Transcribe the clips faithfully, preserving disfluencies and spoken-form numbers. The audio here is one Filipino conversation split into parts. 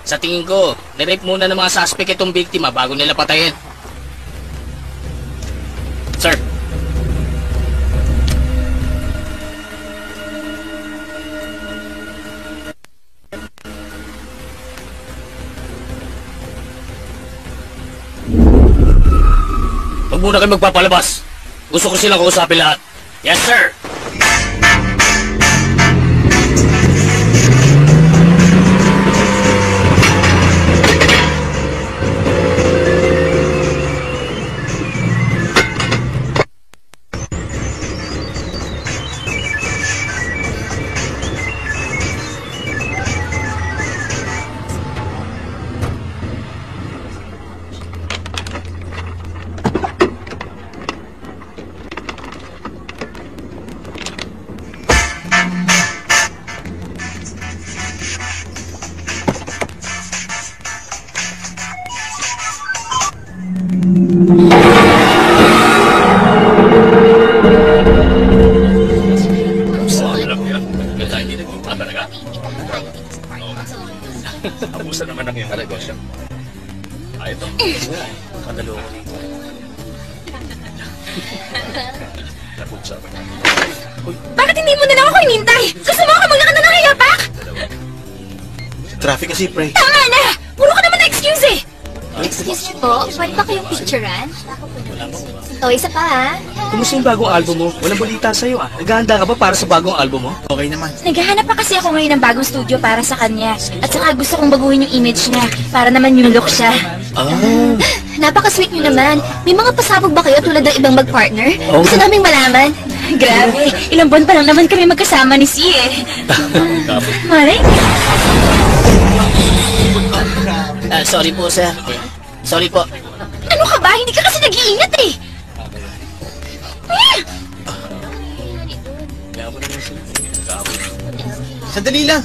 Sa tingin ko, nirape muna ng mga suspect itong biktima bago nila patayin. Sir. Huwag muna kayo magpapalabas. Gusto ko silang kausapin lahat. Yes, sir! Abusan naman ang iyong negosyo. Ay, ito. Kadalo ko dito. Napunsa ba namin? Bakit hindi mo na lang ako inintay? Gusto mo ako magkakanta ng hayapak? Traffic kasi, pre. Tama na! Puro ka naman na excuse eh! Excuse me po, pwede ba kayong picturean? O, isa pa ha? Kumusta yung bagong album mo? Walang balita sa'yo ah. Naghahanda ka ba para sa bagong album mo? Okay naman. Naghahanap pa kasi ako ngayon ng bagong studio para sa kanya. At saka gusto kong baguhin yung image niya para naman yung look siya. Ah. Napaka-sweet niyo naman. May mga pasabog ba kayo tulad ng ibang mag-partner? Oh. Gusto naming malaman. Grabe, ilang buwan pa lang naman kami magkasama ni Si eh. Maring? Ah, sorry po, sir. Sorry po. Ano ka ba? Hindi ka kasi nag-iingat eh. Sandali lang.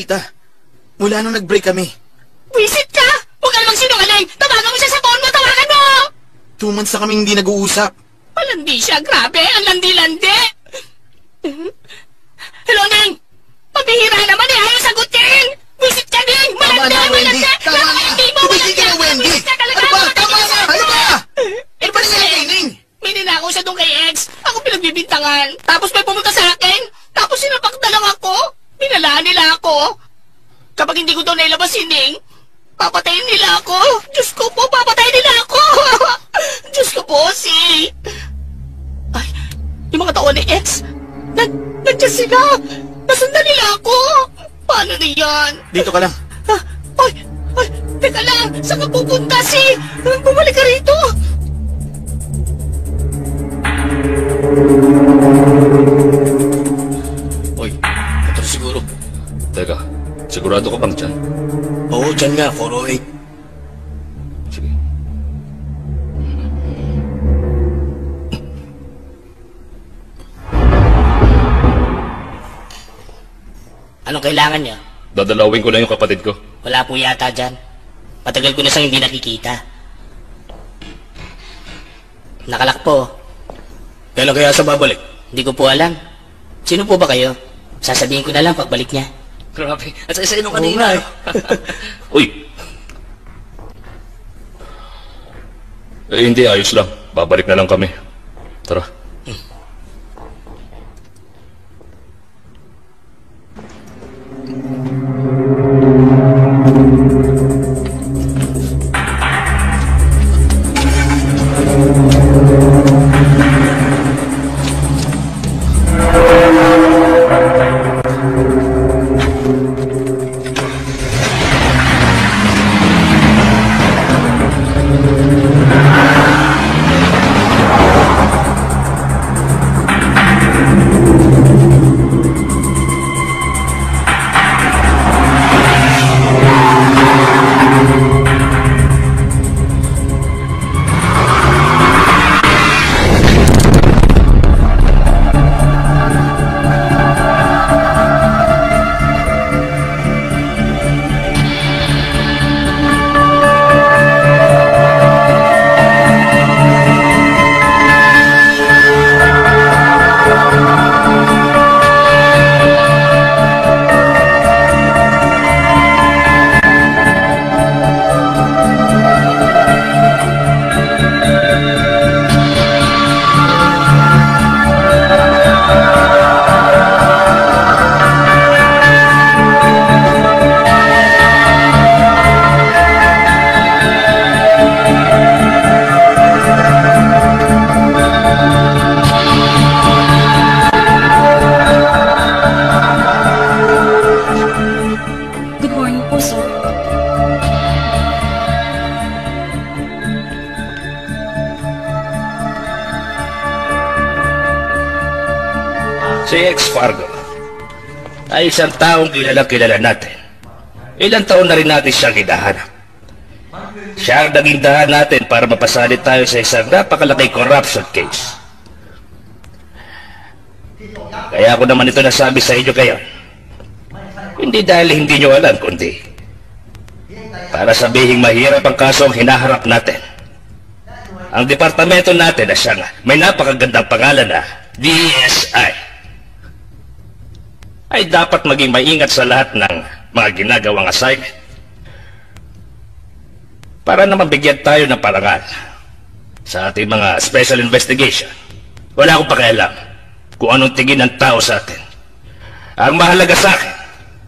kita. Mula nung nag-break kami. Visit ka! Huwag ka namang sinungaling! Tawagan mo siya sa phone mo! Tawagan mo! Two months na kaming hindi nag-uusap. Malandi siya, grabe! Ang landi-landi! Hello, Ning! Pabihira naman eh! Ayaw sagutin! Visit ka, Ning! Tama Malandi! na, Wendy! Malandi! Tama na! Hindi mo! Tumigil ka na, Wendy! Visit ka talaga! Ano ba? Tama na! Ano ba? Ano ba kasi, nangyari kay Ning? may ninakaw siya doon kay ex. Ako pinagbibintangan. Tapos may pumunta sa akin. Tapos sinapak na lang ako. Binalaan nila ako. Kapag hindi ko daw nailabas si Ning, papatayin nila ako. Diyos ko po, papatayin nila ako. Diyos ko po, si... Ay, yung mga tao ni ex, nag, nandiyan sila. Nasundan nila ako. Paano na yan? Dito ka lang. Ah, ay, ay, teka lang. Saan ka pupunta, si? Bumalik ka rito. Oy, ito siguro. Teka, sigurado ka bang dyan? Oo, dyan nga, four oh eight. Sige. Anong kailangan niya? Dadalawin ko lang yung kapatid ko. Wala po yata dyan. Matagal ko na siyang hindi nakikita. Nakalak po. Kailan kaya siya babalik? Hindi ko po alam. Sino po ba kayo? Sasabihin ko na lang pagbalik niya. Grabe, at sa isa nung Oo kanina. nga eh. Uy! Eh, hindi, ayos lang. Babalik na lang kami. Tara. Good morning po, sir. Si ex-Fargo ay isang taong kilala-kilala natin. Ilang taon na rin natin siyang hinahanap. Siya ang naging dahan natin para mapasalit tayo sa isang napakalaking corruption case. Kaya ako naman ito nasabi sa inyo ngayon. Hindi dahil hindi nyo alam, kundi para sabihing mahirap ang kaso ang hinaharap natin. Ang departamento natin na siyang may napakagandang pangalan na D S I ay dapat maging maingat sa lahat ng mga ginagawang assignment para naman bigyan tayo ng parangal sa ating mga special investigation. Wala akong pakialam kung anong tingin ng tao sa atin. Ang mahalaga sa akin,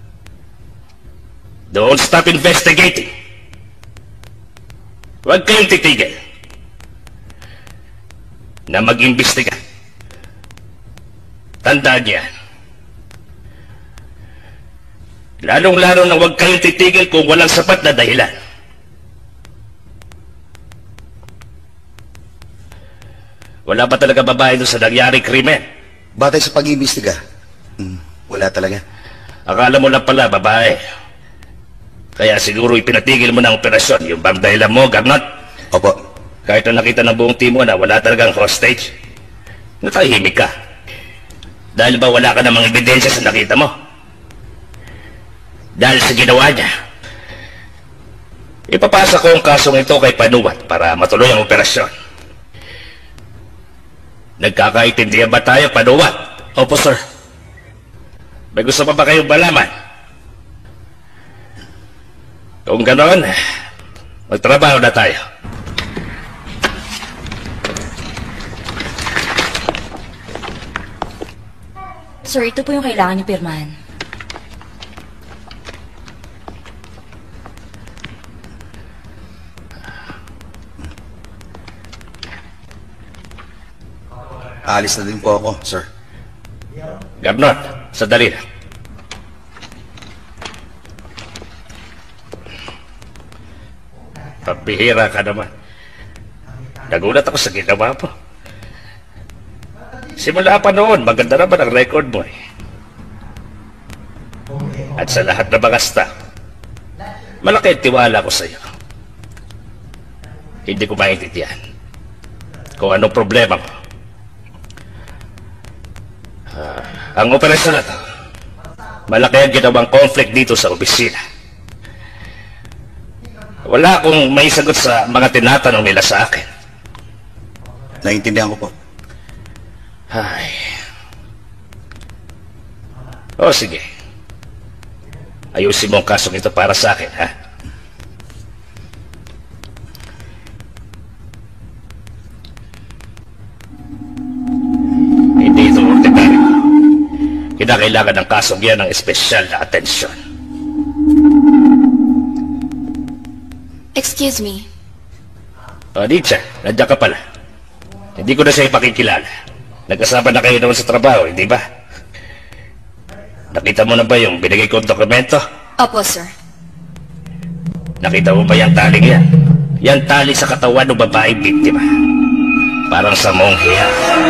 don't stop investigating. Huwag kayong titigil na mag-imbestiga. Tandaan niyan. Lalong-lalo na huwag kayong titigil kung walang sapat na dahilan. Wala ba talaga babae doon sa nangyaring krimen? Batay sa pag-iimbestiga. Hmm, wala talaga. Akala mo lang pala babae. Kaya siguro ipinatigil mo ng operasyon. Yung bang dahilan mo, Garnot? Opo. Kahit na nakita ng buong team mo na wala talagang hostage, natahimik ka. Dahil ba wala ka namang ebidensya sa nakita mo? Dahil sa ginawa niya, ipapasa ko ang kasong ito kay Panuwat para matuloy ang operasyon. Nagkakaintindihan ba tayo, Panuwat? Opo, sir. May gusto pa ba kayong malaman? Kung ganoon, magtrabaho na tayo. Sir, ito po yung kailangan niyo pirmahan. Aalis na din po ako, sir. Gabnot, sandali na. Pambihira ka naman. Nagulat ako sa ginawa mo. Simula pa noon, maganda naman ang record mo eh. At sa lahat ng mga staff, malaki ang tiwala ko sa iyo. Hindi ko maintindihan kung anong problema mo. Uh, ang operasyon na to, malaki ang ginawang conflict dito sa opisina. Wala akong may sagot sa mga tinatanong nila sa akin. Naiintindihan ko po. Ay. O sige. Ayusin mo ang kasong ito para sa akin, ha? Hindi ito ordinaryo. Kinakailangan ng kasong yan ng espesyal na atensyon. Excuse me. O, Nietzsche, nandiyan ka pala. Hindi ko na siya ipakikilala. Nagkasama na kayo naman sa trabaho, hindi ba? Nakita mo na ba yung binigay kong dokumento? Opo, sir. Nakita mo ba yung taling yan? Yan tali sa katawan ng babaeng biktima. Parang sa monghiya.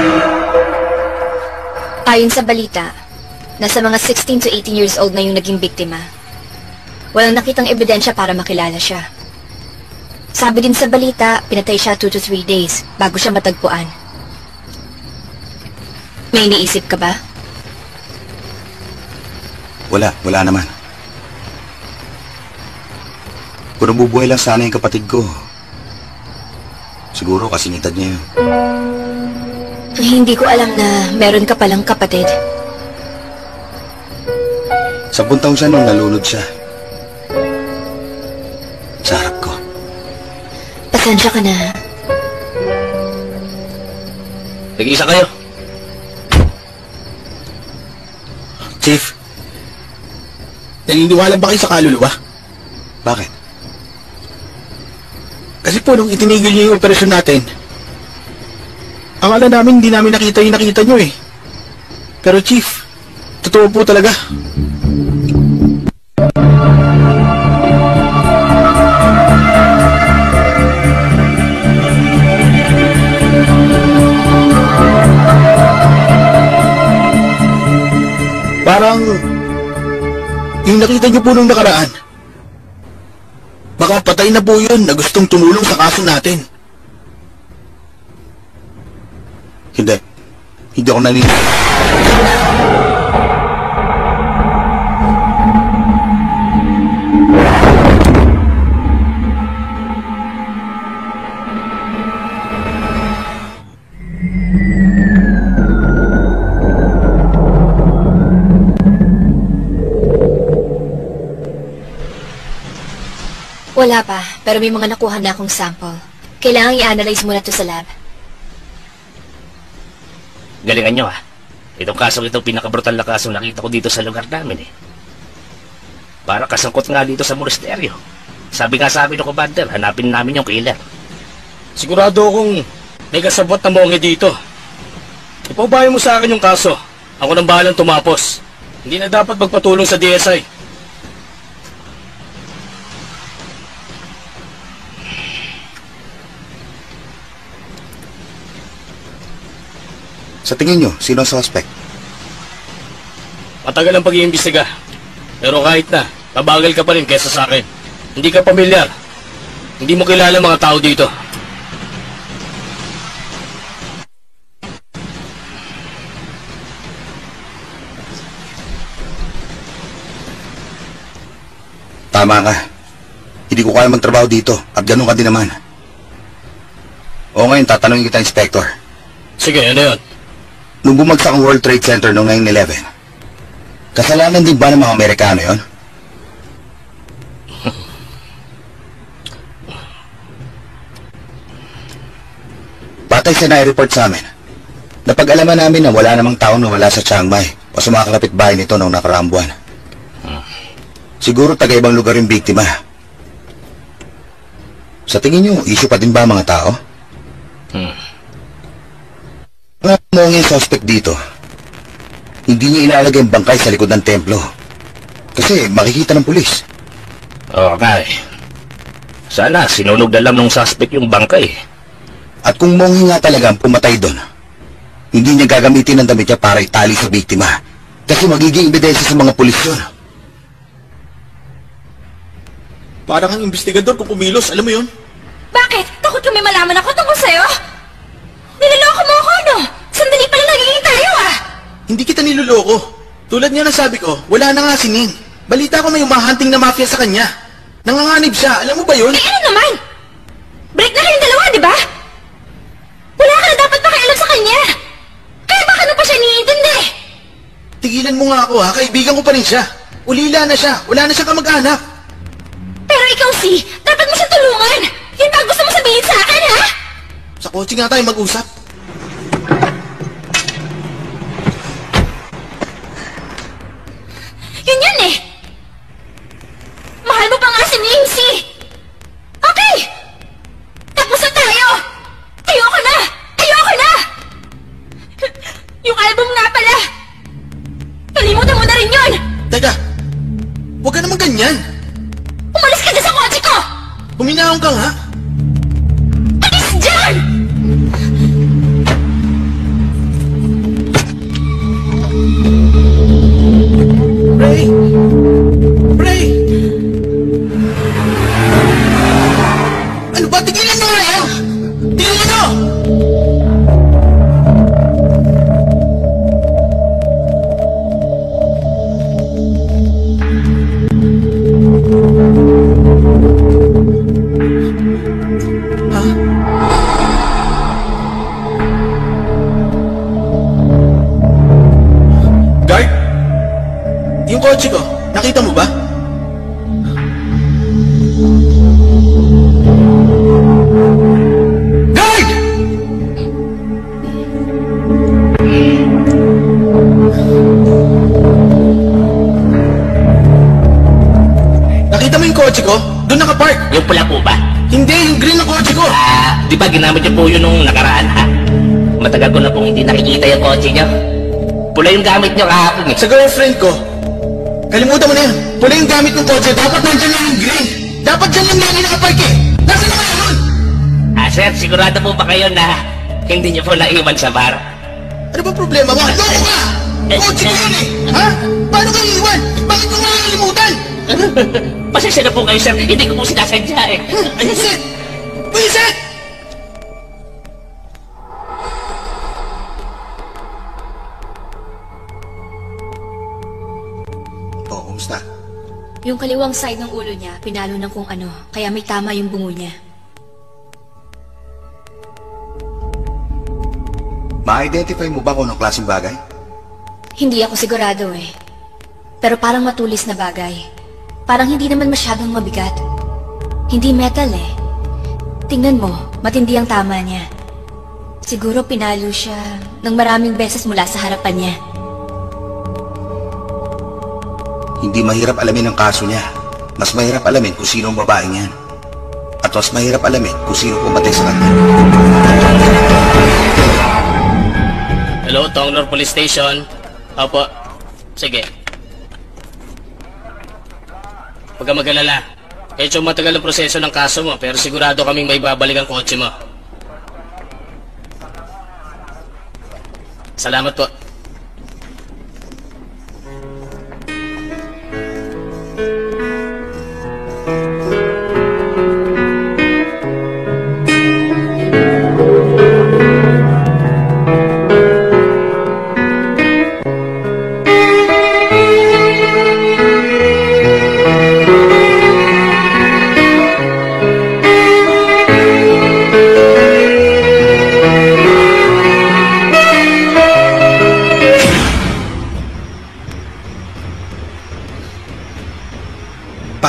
Ayon sa balita, nasa mga sixteen to eighteen years old na yung naging biktima. Walang nakitang ebidensya para makilala siya. Sabi din sa balita, pinatay siya two to three days bago siya matagpuan. May iniisip ka ba? Wala, wala naman. Kung nabubuhay lang sana yung kapatid ko, siguro kasingitad niya yun. Hindi ko alam na meron ka palang kapatid. Sampung taon siya nung nalunod siya. Sa harap ko. Pasensya ka na. Nag-iisa kayo? Chief, naniniwala ba kayo sa kaluluwa? Bakit? Kasi po, nung itinigil niyo yung operasyon natin, ang ala namin, hindi namin nakita yung nakita niyo eh. Pero Chief, totoo po talaga. Parang yung nakita niyo po nung nakaraan, baka patay na po yun na gustong tumulong sa kaso natin. Hindi. Hindi ako naniniwala. Wala pa, pero may mga nakuha na akong sample. Kailangan i-analyze muna to sa lab. Galingan nyo, ha? Itong kasong ito, pinakabrutal na kasong nakita ko dito sa lugar namin, eh. Para kasangkot nga dito sa monasteryo. Sabi nga sa amin ng commander, hanapin namin yung killer. Sigurado akong may kasabot na monghe dito. Ipaubayan mo sa akin yung kaso. Ako nang bahalang tumapos. Hindi na dapat magpatulong sa D S I. Sa tingin nyo, sino ang suspect? Matagal ang pag-iimbestiga. Pero kahit na, mabagal ka pa rin kesa sa akin. Hindi ka pamilyar. Hindi mo kilala mga tao dito. tama ka. Hindi ko kaya magtrabaho dito at ganun ka din naman. O ngayon, tatanungin kita, Inspector. Sige, ano yun? Nung bumagsak ang World Trade Center noong nine eleven, kasalanan din ba ng mga Amerikano yon? Batay sa nai-report sa amin, napag-alaman namin na wala namang taong nawala sa Chiang Mai o sa mga kalapit-bahay nito noong nakaraang buwan. Siguro taga-ibang lugar yung biktima. Sa tingin nyo, issue pa din ba mga tao? Hmm. Nga mo yung suspect dito, hindi niya ilalagay ang bangkay sa likod ng templo. Kasi makikita ng pulis. Oo nga eh. Sana sinunog na lang ng suspect yung bangkay. At kung Monghi nga talaga ang pumatay doon, hindi niya gagamitin ang damit niya para itali sa biktima. Kasi magiging ebidensya sa mga pulis yun. Parang ang investigador kung kumilos, alam mo yun? Bakit? Takot kami malaman ako tungkol sa'yo? Niloloko mo ako, no? Sandali pa lang nagiging tayo, ah! Hindi kita niloloko. Tulad nga ng sabi ko, wala na nga si Ning. Balita ko may umahunting na mafia sa kanya. Nanganganib siya, alam mo ba yun? Eh, ano naman? Break na kayong dalawa, di ba? Wala ka na dapat pakialam sa kanya. Kaya baka ano pa siya iniintindi? Tigilan mo nga ako ha, kaibigan ko pa rin siya. Ulila na siya, wala na siyang kamag-anak. Pero ikaw, si, dapat mo siya tulungan. Yun ba gusto mo sabihin sa akin, ha? Sa kotse nga tayo mag-usap. Yun yun eh. Mahal mo pa nga si Nancy. Okay. Tapos na tayo. Ayoko na. Ayoko na. Yung album nga pala. Kalimutan mo na rin yun. Teka, huwag ka naman ganyan. Umalis ka dyan sa kotse ko. Huminahon ka nga. Alis dyan! Ray! Ray! Ano ba? Tigilan mo nga yan! Tigilan mo! Ha? Guard? Yung kotse ko, nakita mo ba? Guard! Nakita mo yung kotse ko? Doon nakapark. Yung pula po ba? Hindi, yung green na kotse ko. Ah, di ba ginamit niyo po yun nung nakaraan, ha? Matagal ko na pong hindi nakikita yung kotse niyo. Pula yung gamit niyo kahapon, eh. Sa girlfriend ko. Kalimutan mo na yun. Pula yung gamit ng kotse. Dapat nandyan lang yung green. Dapat dyan lang lagi nakapark eh. Nasaan na nga yun? Ah, sir, sigurado po ba kayo na hindi niyo po naiwan sa bar? Ano ba problema mo? Loko ka! Kotse ko yun eh! Ha? Paano kayo iwan? Bakit ko nga nakalimutan? Pasensya na po kayo, sir. Hindi ko po sinasadya, eh. Vincent! Vincent! Oh, kumusta? Yung kaliwang side ng ulo niya, pinalo ng kung ano, kaya may tama yung bungo niya. Ma-identify mo ba kung anong klaseng bagay? Hindi ako sigurado eh. Pero parang matulis na bagay. Parang hindi naman masyadong mabigat. Hindi metal eh. Tingnan mo, matindi ang tama niya. Siguro pinalo siya ng maraming beses mula sa harapan niya. Hindi mahirap alamin ang kaso niya. Mas mahirap alamin kung sino ang babaeng yan. At mas mahirap alamin kung sino pumatay sa kanya. Hello, Tonglor Police Station. Opo. Sige. Huwag ka mag-alala. Medyo matagal ang proseso ng kaso mo, pero sigurado kaming may babalik ang kotse mo. Salamat po.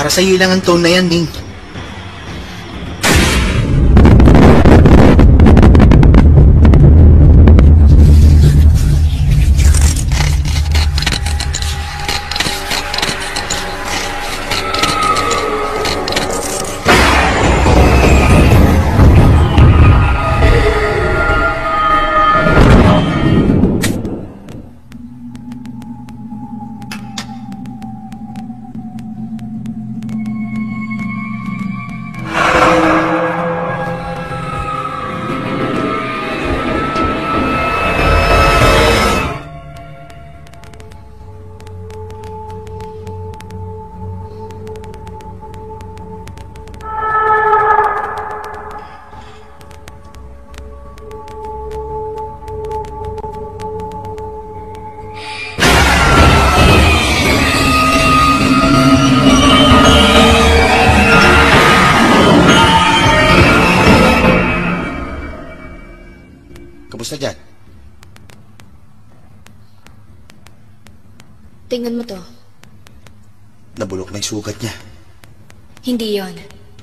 Para sa'yo lang ang tone na yan, Ning. Kamusta dyan? Tingnan mo to. Nabulok na yung sugat niya. Hindi yon.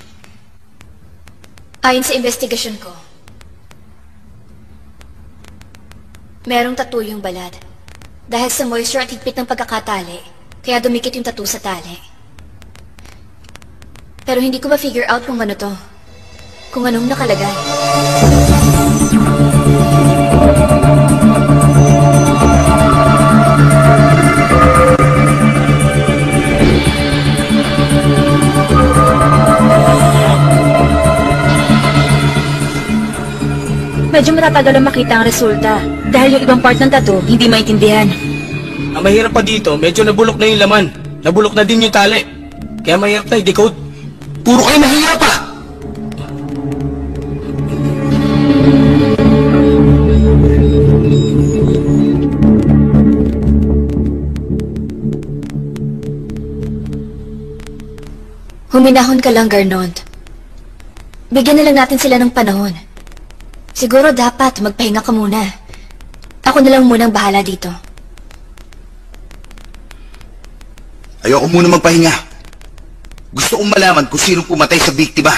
Ayon sa investigasyon ko, merong tattoo yung balat. Dahil sa moisture at higpit ng pagkakatali, kaya dumikit yung tattoo sa tali. Pero hindi ko ma-figure out kung ano to. Kung anong nakalagay. Medyo matatagal ang makita ang resulta dahil yung ibang part ng tattoo hindi maintindihan. Ang mahirap pa dito, medyo nabulok na yung laman. Nabulok na din yung tali. Kaya mahirap na i-decode. Puro kayo mahirap pa! Huminahon ka lang, Garnond. Bigyan na lang natin sila ng panahon. Siguro dapat magpahinga ka muna. Ako na lang munang bahala dito. Ayoko muna magpahinga. Gusto kong malaman kung sino pumatay sa biktima.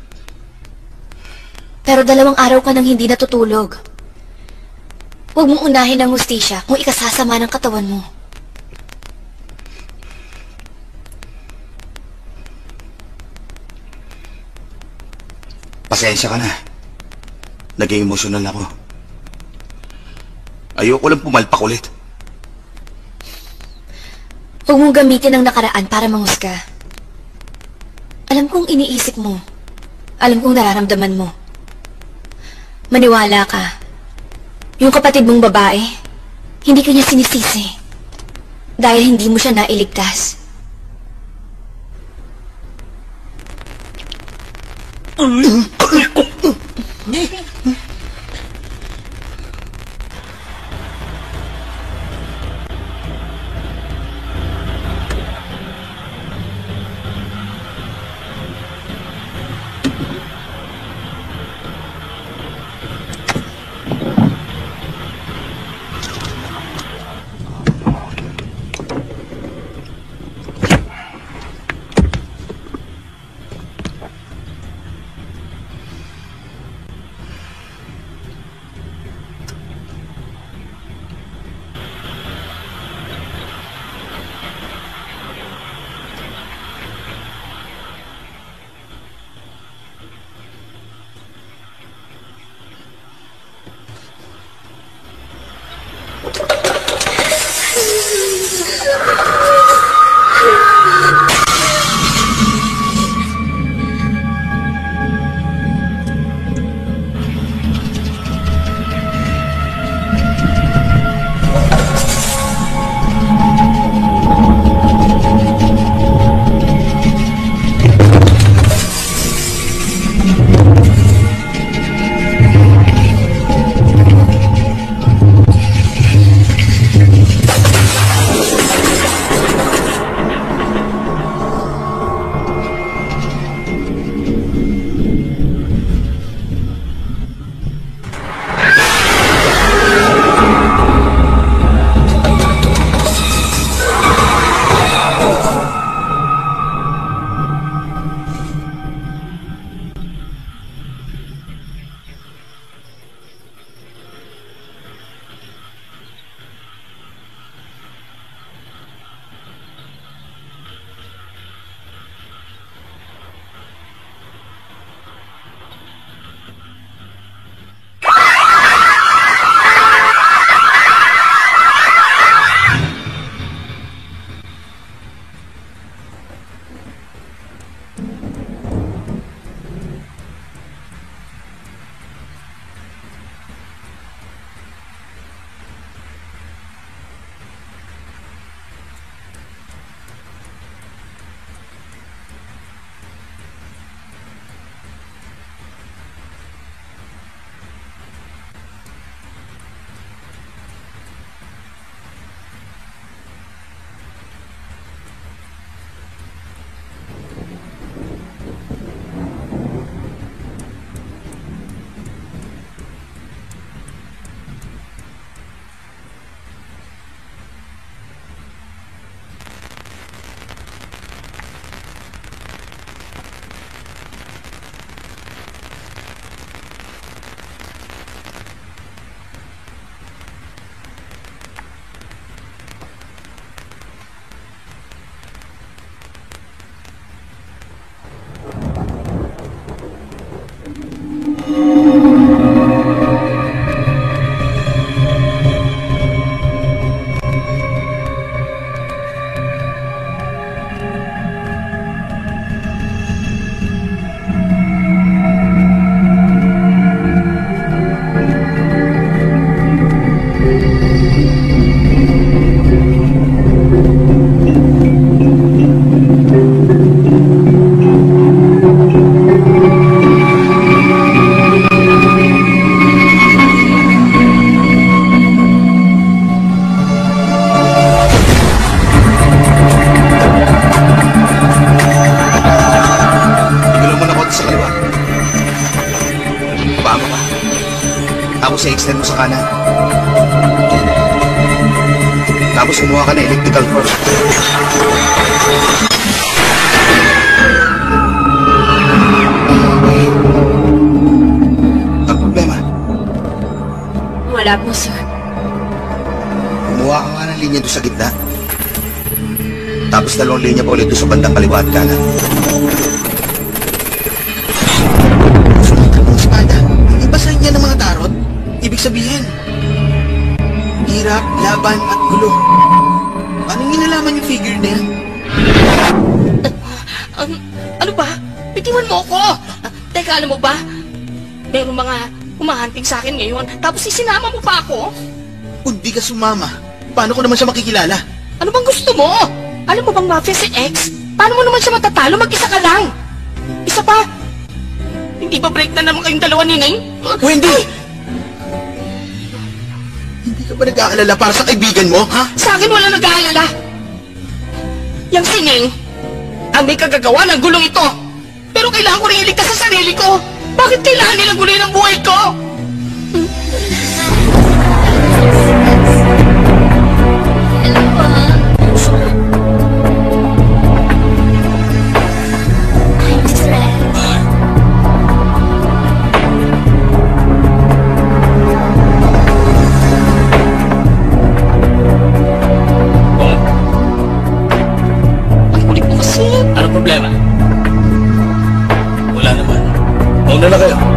Pero dalawang araw ka nang hindi natutulog. Huwag mong unahin ang hustisya kung ikasasama ng katawan mo. Pasensya ka na. Naging emosyonal ako. Ayoko lang pumalpak ulit. Huwag mong gamitin ang nakaraan para manghusga. Alam kong iniisip mo. Alam kong nararamdaman mo. Maniwala ka. Yung kapatid mong babae, hindi ka niya sinisisi. Dahil hindi mo siya nailigtas. extend mo sa kanan. Tapos kumuha ka ng electrical cord. Ang problema, Wala po, sir. kumuha ka nga ng linya doon sa gitna. Tapos dalawang linya pa ulit doon sa bandang kaliwa at kanan. Sumunod ng espada. Iba sa inyo ng mga tarot. Ibig sabihin, hirap, laban, at gulo. Paano nilalaman yung figure na yan? Um, ano ba? Bitiwan mo ako! Ah, teka, alam mo ba? Meron mga humahanting sa akin ngayon, tapos isinama mo pa ako? Kung di ka sumama, paano ko naman siya makikilala? Ano bang gusto mo? Alam mo bang mafia si X? Paano mo naman siya matatalo? Mag-isa ka lang! Isa pa! Hindi ba break na naman kayong dalawa ni Neng? Wendy! Hindi ka ba nag-aalala para sa kaibigan mo, ha? Sa akin wala nag-aalala! Yang si Neng, ang may kagagawa ng gulong ito! Pero kailangan ko rin iligtas sa sarili ko! Bakit kailangan nilang guloy ng buhay ko? Hello po. I'm stressed. Oh, Ang kulit mo kasi! anong problema? Wala naman. Mauna na kayo.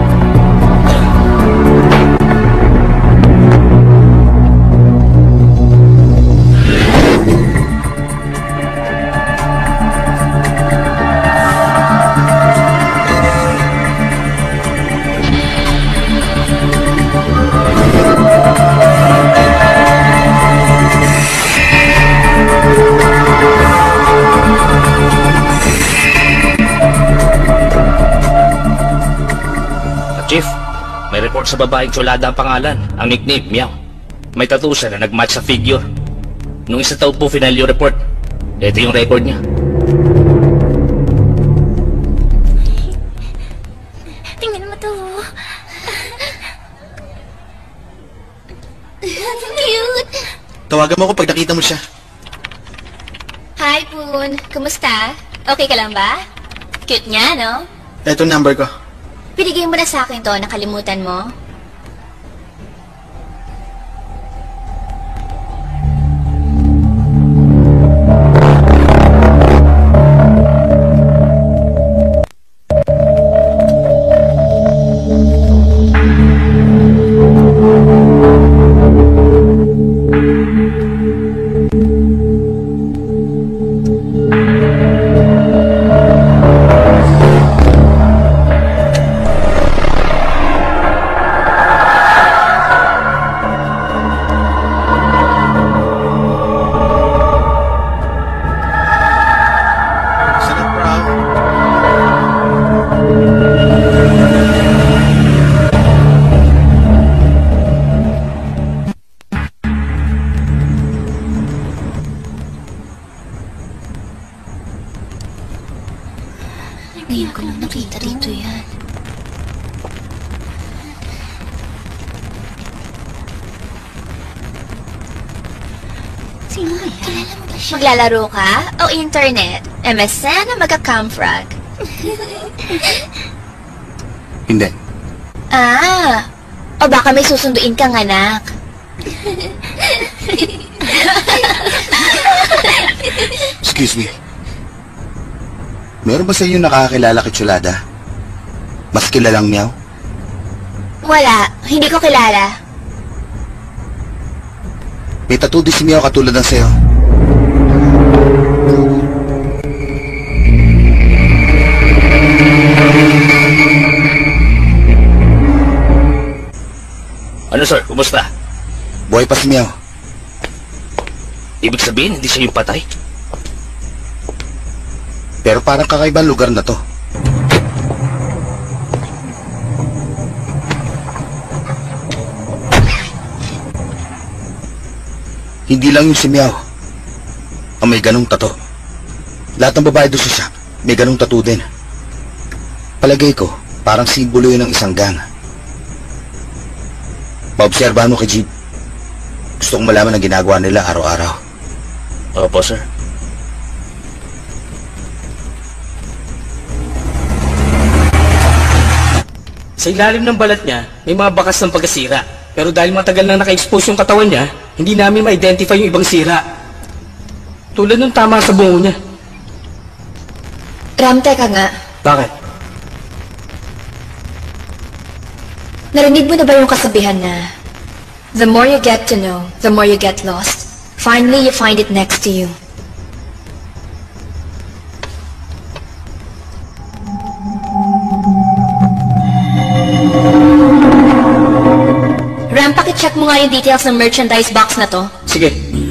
Chief, may report sa babaeng tsulada ang pangalan. Ang nickname, Meow. May tattoo siya na nag-match sa figure. Nung isa taon po final yung report. Ito yung record niya. Tingnan mo to. Cute. Tawagan mo ako pag nakita mo siya. Hi, Poon. Kumusta? Okay ka lang ba? Cute niya, no? Eto number ko. Binigay mo na sa akin to, nakalimutan mo? Salat Brown. Ngayon ko lang nakita dito yan. Sino kaya? Kilala mo ba siya? Maglalaro ka? O internet? M S N o magka-camfrag? Hindi. Ah! O baka may susunduin kang anak. Excuse me. Meron ba sa inyo nakakakilala kay Tsulada? Mas kilalang Meow? Wala, hindi ko kilala. May tattoo din si Meow katulad ng sayo. Ano sir, kumusta? Buhay pa si Meow. Ibig sabihin, hindi siya yung patay? Pero parang kakaibang lugar na to. Hindi lang yung si Meow ang may ganong tato. Lahat ng babae doon sa shop may ganong tato din. Palagay ko, parang simbolo yun ng isang gang. Maobserbahan mo kay Jeep. Gusto kong malaman ang ginagawa nila araw-araw. Opo, sir. Sa ilalim ng balat niya, may mga bakas ng pagkasira. Pero dahil matagal na naka-expose yung katawan niya, hindi namin ma-identify yung ibang sira. Tulad ng tama sa bungo niya. Ram, teka nga. Bakit? Narinig mo na ba yung kasabihan na the more you get to know, the more you get lost. Finally, you find it next to you. Ram, pakicheck mo nga yung details ng merchandise box na to. Sige.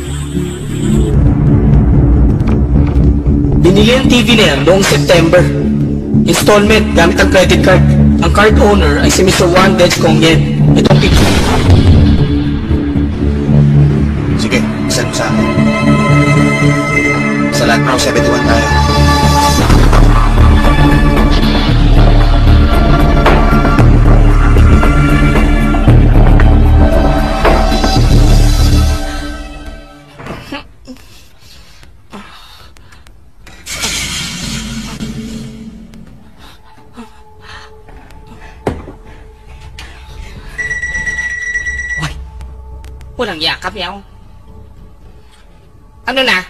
Binili ang T V na yan noong September. Installment gamit ang credit card. Ang card owner ay si Mister Juan Dej Kong Yen. Itong picture. Sige, isan mo sa akin. Sa Land Pro seventy-one tayo. Walang yakap, yaw. Ano na?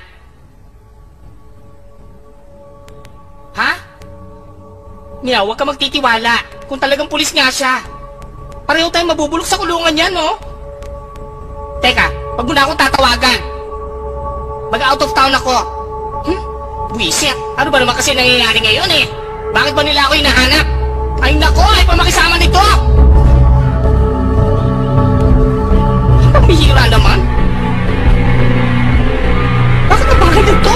Ha? Miyaw, huwag ka magtitiwala. Kung talagang pulis nga siya. Pareho tayong mabubulok sa kulungan niya, no? Teka, wag mo na akong tatawagan. Mag-out of town ako. Hmm? Buisit. Ano ba naman kasi nangyayari ngayon eh? Bakit ba nila ako hinahanap? Ay nako, ay pamakisama nito! Pambihira naman. Bakit na bakit ito?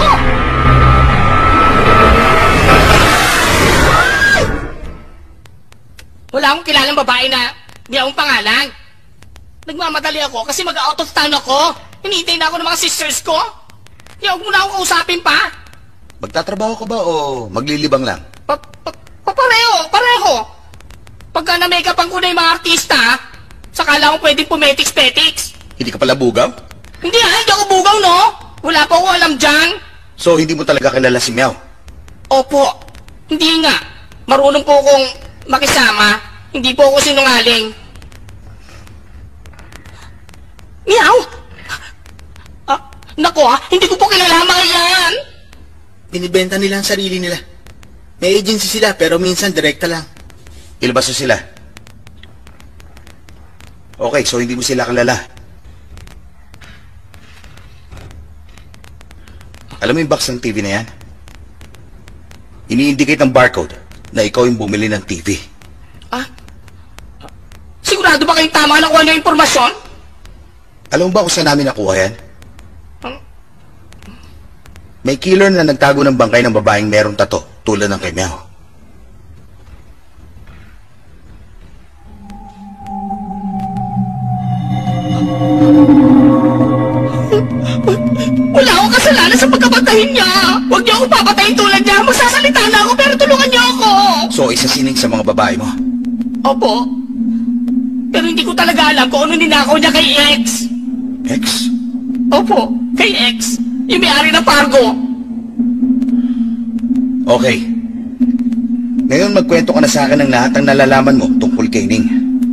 Wala akong kilalang babae na di akong pangalan. Nagmamadali ako kasi mag-out of town ako. Hinihintay na ako ng mga sisters ko. Di ako muna akong kausapin pa. Magtatrabaho ka ba o maglilibang lang? Pa, pa, pa pareho, pareho. Pagka na-makeup ang kunay mga artista, sakala akong pwedeng pumetiks-petiks. Hindi ka pala bugaw? Hindi ha, hindi ako bugaw, no? Wala pa ako alam dyan. So, hindi mo talaga kilala si Meow? Opo, hindi nga. Marunong po akong makisama. Hindi po ako sinungaling. Meow! Ah, naku ha, hindi ko po kilala mga yan. Binibenta nila ang sarili nila. May agency sila pero minsan direkta lang. Ilabas mo sila. Okay, so hindi mo sila kilala. Alam mo yung box ng T V na yan? Ini-indicate ng barcode na ikaw yung bumili ng T V. Ah? Sigurado ba kayong tama na kung ano yung impormasyon? Alam mo ba kung saan namin nakuha yan? Hmm? May killer na nagtago ng bangkay ng babaeng merong tato, tulad ng kay Meow. Wala akong kasalanan sa pagkapatayin niya. Huwag niyo akong papatayin tulad niya. Magsasalita na ako pero tulungan niyo ako. So, isa sining sa mga babae mo? Opo. Pero hindi ko talaga alam kung ano ninakaw niya kay X. X? Opo, kay X. Yung may-ari ng Fargo. Okay. Ngayon magkwento ka na sa akin ng lahat ng nalalaman mo tungkol kay Ning.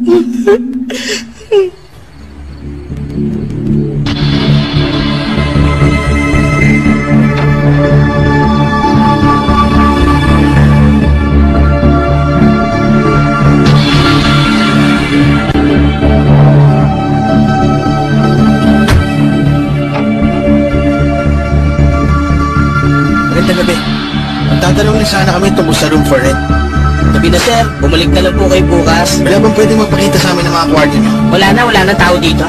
Magandang gabi. Magtatanong na sana kami tungkol sa room for rent. Gabi na sir, bumalik na lang po kayo bukas. Wala bang pwedeng magpakita sa amin ng mga kwarto niyo? Wala na, wala na tao dito.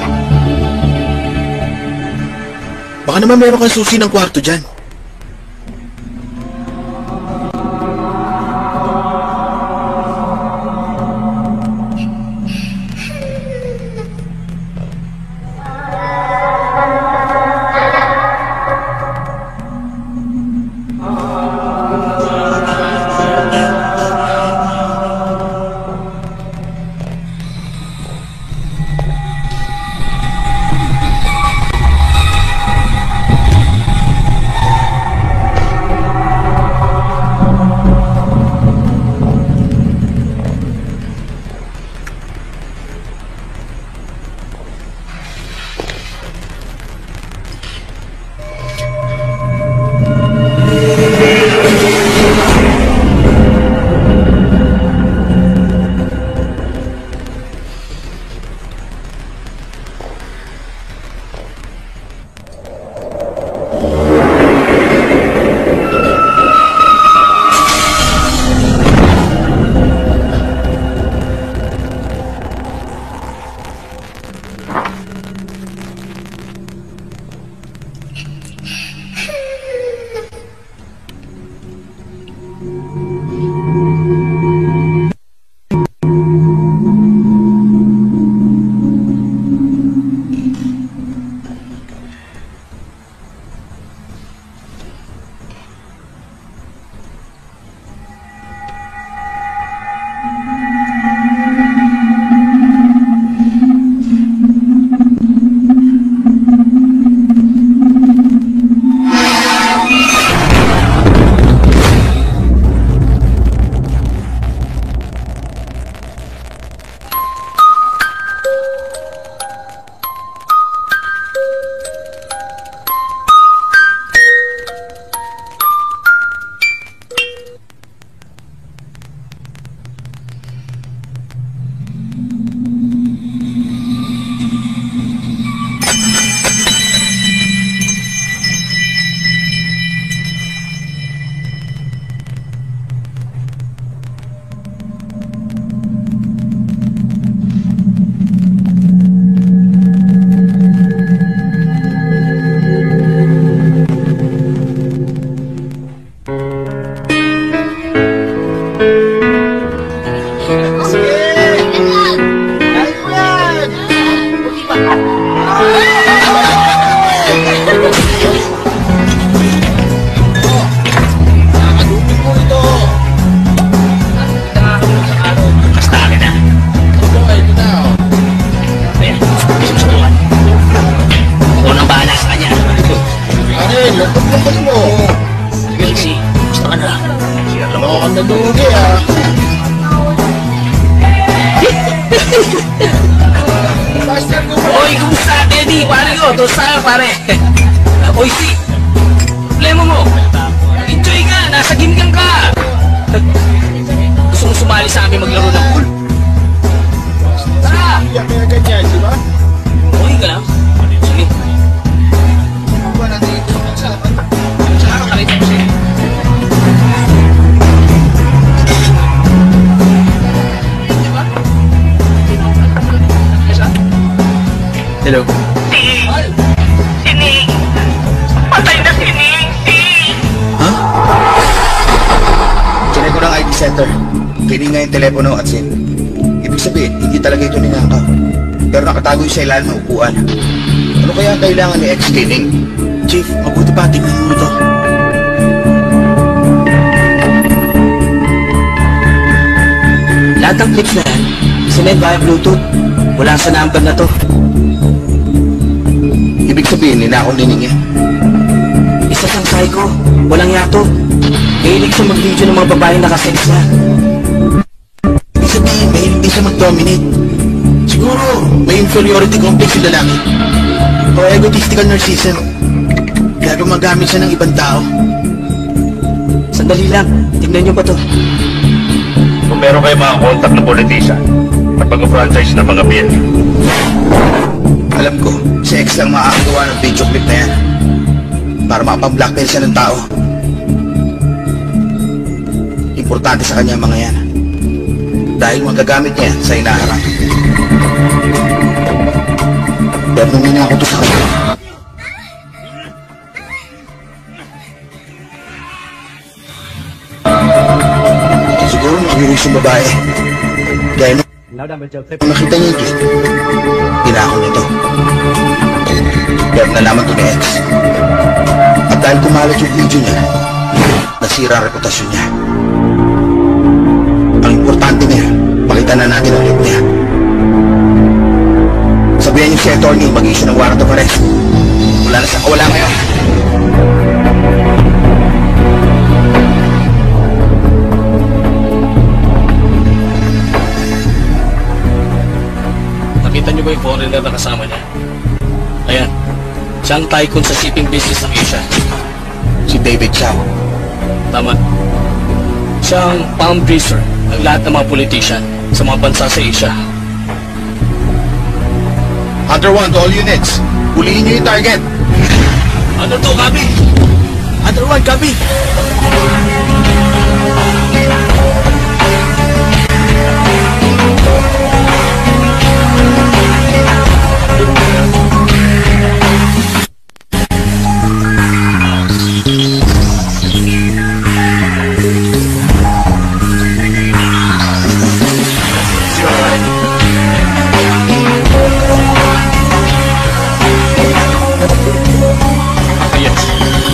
Baka naman meron kang susi ng kwarto dyan. Toast tayo, pare. Oy, si! Problema mo! Enjoy ka! Nasa gimgang ka! Gusto mo sumali sa amin maglaro ng pool? Tara! Kaya ganyan, di ba? Okay ka lang? Sige. Ba natin ito sa Tsaka ka rin siya. Hello. Sining! Patay na si Ning! Ting! Ha? Chinek ko ng I D center. Kining nga yung telepono at SIM. Ibig sabihin, hindi talaga ito ninakaw. Pero nakatago yung sa ilalim ng upuan. Ano kaya ang kailangan ni ex Kining? Chief, mabuti pa, tingnan mo ito. Lahat ng clips na yan, sinend via Bluetooth. Wala sa number na to. Ibig sabihin, ninakaw ni Ning yan. Isa siyang psycho. Walang yato. Mahilig siya mag-video ng mga babaeng nakasex niya. Ibig sabihin, may hindi siya mag-dominate. Siguro, may inferiority complex yung lalaki. O egotistical narcissism. Kaya gumagamit siya ng ibang tao. Sandali lang. Tignan niyo ba to? Kung meron kayo mga contact na politician at pag-franchise ng mga beer, Alam ko, si ex lang makakagawa ng video clip na yan. Para makapag-blackmail siya ng tao. Importante sa kanya ang mga yan. Dahil magagamit niya yan sa inaharap. Pero nung ninakaw to sa kanya, siguro nakiris yung babae. Kaya nung nung nakita niya yung clip, tinakaw nito. Pero nalaman to ni ex. At dahil kumalat yung video niya, nasira ang reputasyon niya. Ang importante niya, pakita na natin ang clip niya. Sabihan niyo si attorney mag-issue ng warrant of arrest. Wala na siya kawala ngayon. Nakita niyo ba yung foreigner na kasama niya? Ayan. Siya ang tycoon sa shipping business ng Asia. Si David Chow. Tama. Siya ang palm greaser ng lahat ng mga politician sa mga bansa sa Asia. Hunter one to all units. Huliin niyo yung target. Ano to, Gabi? Other one, copy! Yes.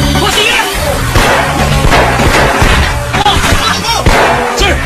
Sir!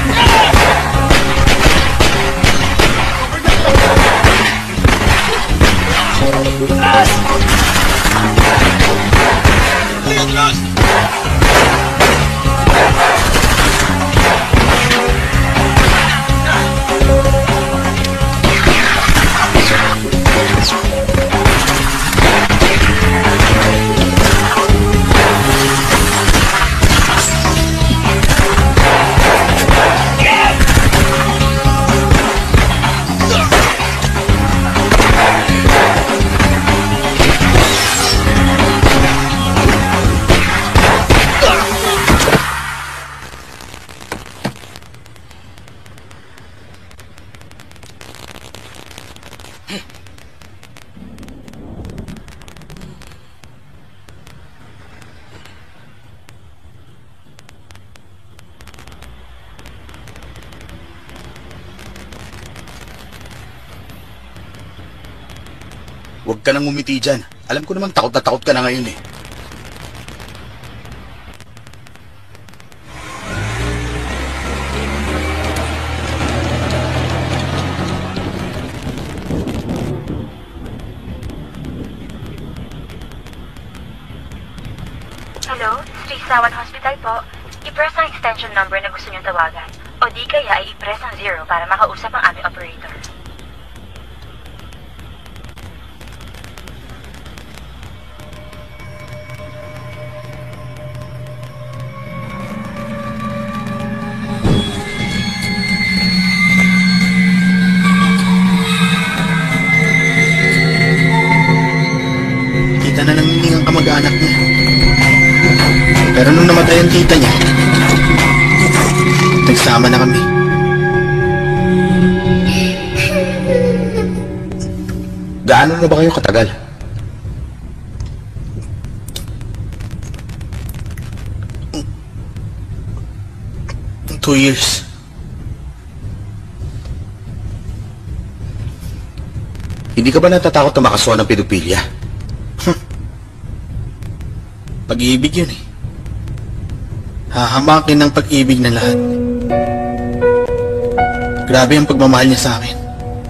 Huwag ka nang umiti dyan. Alam ko naman takot na takot ka na ngayon eh. Hello, Sri Sawan Hospital po. I-press ang extension number na gusto niyong tawagan. O di kaya i-press ang zero para makausap ang aming operator. kamag-anak niya. Pero nung namatay ang tita niya, nagsama na kami. Gaano na ba kayo katagal? Two years. Hindi ka ba natatakot na makasuhan ng pedophilia? Pag-ibig yun eh. Hahamakin ng pag-ibig na lahat. Grabe ang pagmamahal niya sa akin.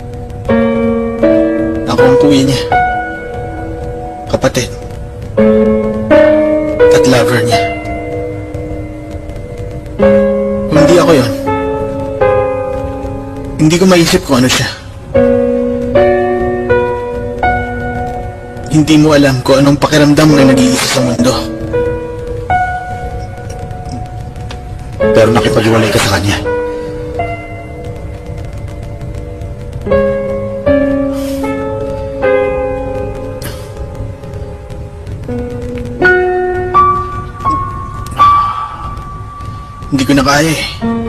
Ako ang kuya niya. Kapatid. At lover niya. Kung hindi ako yun, hindi ko maisip kung ano siya. Hindi mo alam kung anong pakiramdam na nag-iisa sa mundo. Pero nakipag-iwalay ka sa kanya. Hindi ko na kaya eh.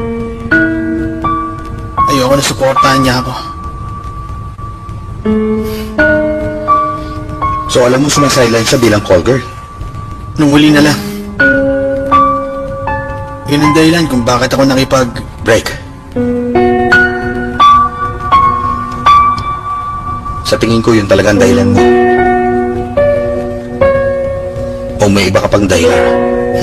Ayoko na suportahan niya ako. So alam mo sumasailan siya bilang call girl? Nung huli na lang. Yun ang dahilan kung bakit ako nakipag-break. Sa tingin ko yun talagang dahilan mo. O may iba ka pang dahilan?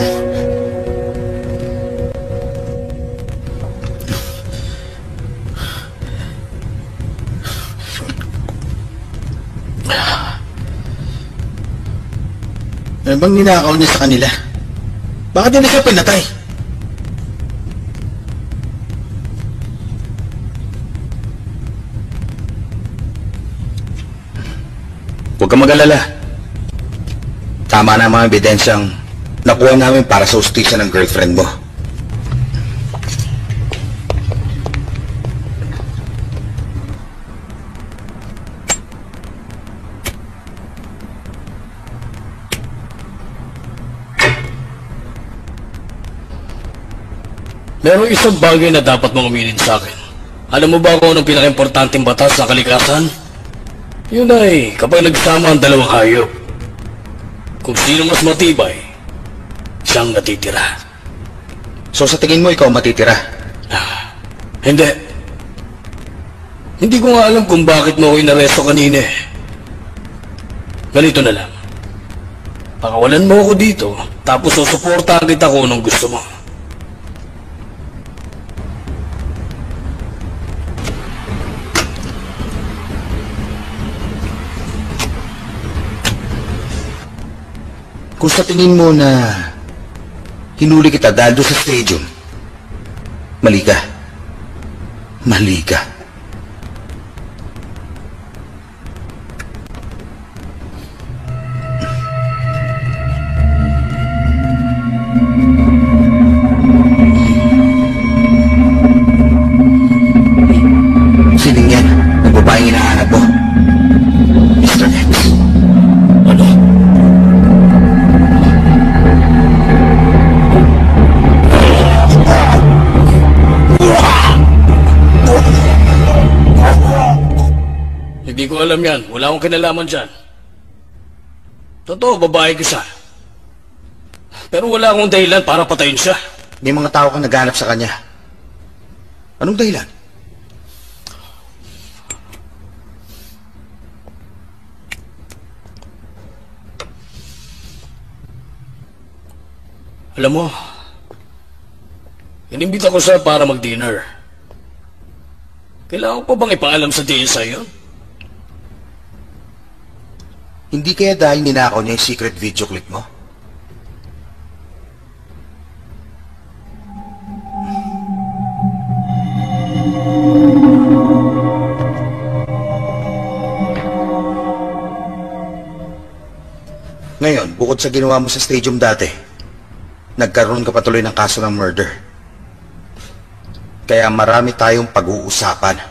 Ano bang ninakaw niya sa kanila? Bakit hindi siya pinatay? Huwag kang mag-alala. Tama na ang mga ebidensyang nakuha namin para sa hustisya ng girlfriend mo. Merong isang bagay na dapat mong uminin sa akin. Alam mo ba kung anong pinaka-importanteng batas sa kalikasan? Yun ay kapag nagsama ang dalawang hayop. Kung sino mas matibay, siyang natitira. So sa tingin mo ikaw matitira? Ah, hindi. Hindi ko nga alam kung bakit mo ako inaresto kanina eh. Ganito na lang. Pakawalan mo ako dito, tapos susuportahan kita kung anong gusto mo. Kung sa tingin mo na hinuli kita dahil doon sa stadium, mali ka. Mali ka. Sining yan, ang babaeng hinahanap mo. mister X. Ano? Hindi ko alam yan. Wala akong kinalaman dyan. Totoo, babae ko siya. Pero wala akong dahilan para patayin siya. May mga tao kang naghanap sa kanya. Anong dahilan? Alam mo, inimbita ko siya para mag-dinner. Kailangan ko pa bang ipaalam sa D S I yun? Hindi kaya dahil ninakaw niya yung secret video clip mo? Ngayon, bukod sa ginawa mo sa stadium dati, nagkaroon ka patuloy ng kaso ng murder. Kaya marami tayong pag-uusapan.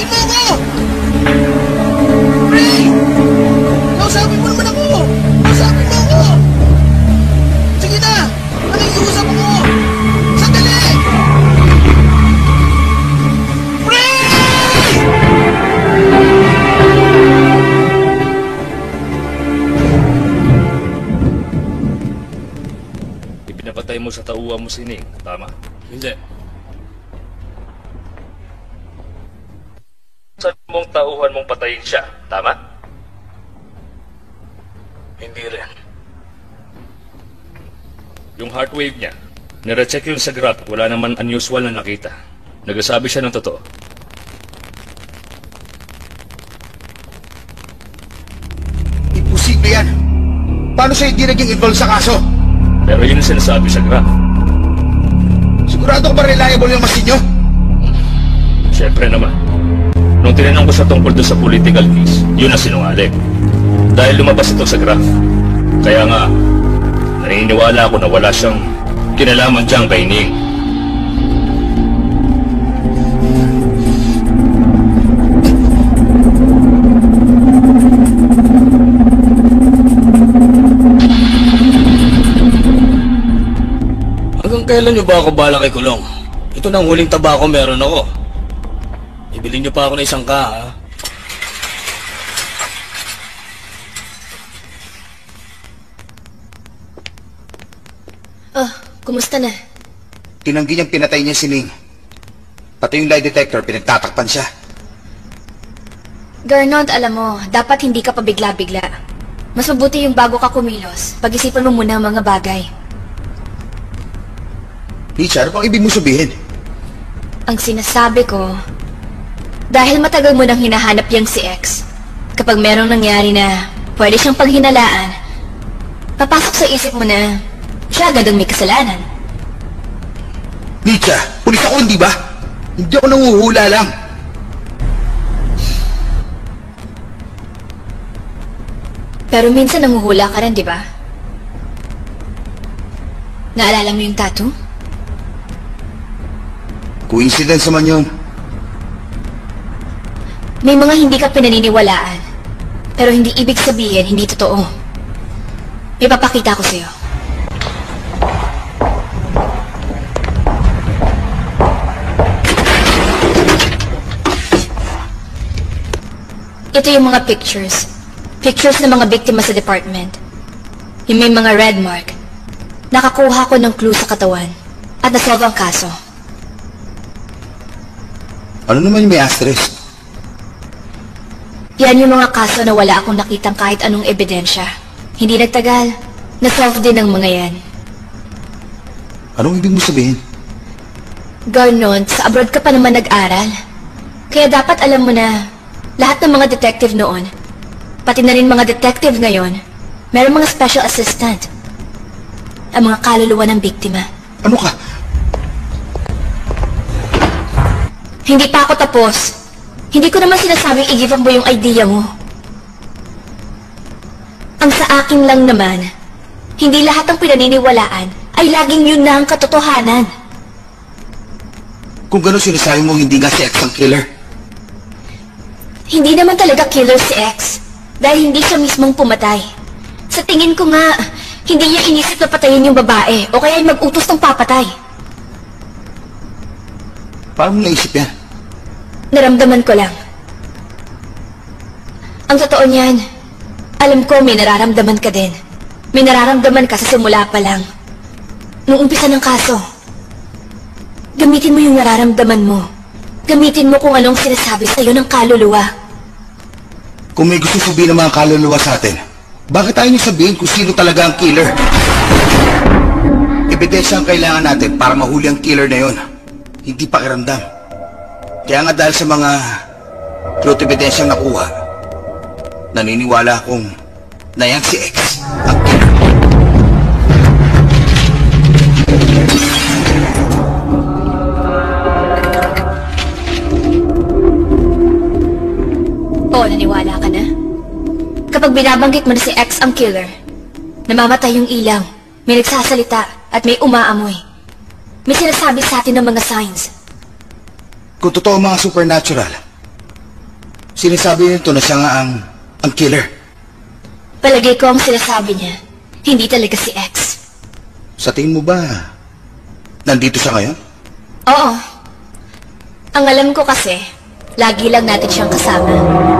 Kausapin mo ako! Ray! Kausapin mo naman ako! Kausapin mo ako! Sige na! Nakikiusap ako! Sandali! Ray! Ipinapatay mo sa tauhan mo si Ning, tama? Hindi. Saan mong tauhan mong patayin siya, tama? Hindi rin. Yung heart wave niya, nire-check yun sa graph, wala naman unusual na nakita. Nagsasabi siya ng totoo. Imposible yan. Paano siya hindi naging involved sa kaso? Pero yun ang sinasabi sa graph. Sigurado ka ba reliable yung machine nyo? Siyempre naman. Nung tinanong ko sa tungkol doon sa political case, yun ang sinungaling. Dahil lumabas ito sa graph. Kaya nga, naniniwala ako na wala siyang kinalaman diyang kay Ning. Hanggang kailan niyo ba ako balak ikulong? Ito na ang huling tabako meron ako. Ibili niyo pa ako ng isang ka, ha? Oh, kumusta na? Tinanggi niyang pinatay niya si Ning. Pati yung lie detector, pinagtatakpan siya. Gernot, alam mo, dapat hindi ka pabigla-bigla. Mas mabuti yung bago ka kumilos. Pag-isipan mo muna ang mga bagay. Richard, ano bang ibig mo sabihin? Ang sinasabi ko, dahil matagal mo nang hinahanap yang si X, kapag merong nangyari na pwede siyang paghinalaan, papasok sa isip mo na siya agad ang may kasalanan. Nietzsche, pulis ako, hindi ba? Hindi ako nanguhula lang. Pero minsan nanguhula ka rin, di ba? Naalala mo yung tattoo? Coincidence naman yun. May mga hindi ka pinaniniwalaan, pero hindi ibig sabihin hindi totoo. May papakita ko sa'yo. Ito yung mga pictures. Pictures ng mga biktima sa department. Yung may mga red mark. Nakakuha ko ng clue sa katawan at nasolve ang kaso. Ano naman yung may asterisk? Yan yung mga kaso na wala akong nakitang kahit anong ebidensya. Hindi nagtagal, nasolve din ang mga yan. Anong ibig mo sabihin? Garnon, sa abroad ka pa naman nag-aral. Kaya dapat alam mo na lahat ng mga detective noon, pati na rin mga detective ngayon, meron mga special assistant. Ang mga kaluluwa ng biktima. Ano ka? Hindi pa ako tapos. Hindi ko naman sinasabing i-give up mo yung idea mo. Ang sa akin lang naman, hindi lahat ng pinaniniwalaan ay laging yun na ang katotohanan. Kung gano'n sinasabi mo hindi nga si X ang killer. Hindi naman talaga killer si X dahil hindi siya mismong pumatay. Sa tingin ko nga, hindi niya inisip na patayin yung babae o kaya ay mag-utos ng papatay. Paano mo naisip yan? Naramdaman ko lang. Ang totoo niyan, alam ko may nararamdaman ka din. May nararamdaman ka sa simula pa lang. Nung umpisa ng kaso, gamitin mo yung nararamdaman mo. Gamitin mo kung anong sinasabi sa'yo ng kaluluwa. Kung may gusto sabihin ng mga kaluluwa sa atin, bakit tayo niyo sabihin kung sino talaga ang killer? Ebidensya ang kailangan natin para mahuli ang killer na yon. Hindi pakiramdam. Kaya nga dahil sa mga truth evidensyang nakuha, naniniwala akong na yan si X ang killer. Oo, naniwala ka na? Kapag binabanggit mo na si X ang killer, namamatay yung ilaw, may nagsasalita at may umaamoy. May sinasabi sa atin ng mga signs. Kung totoo mga supernatural, Sinasabi nito na siya nga ang, ang killer. Palagay ko ang sinasabi niya, hindi talaga si X. Sa tingin mo ba, nandito siya ngayon? Oo. Ang alam ko kasi, lagi lang natin siyang kasama.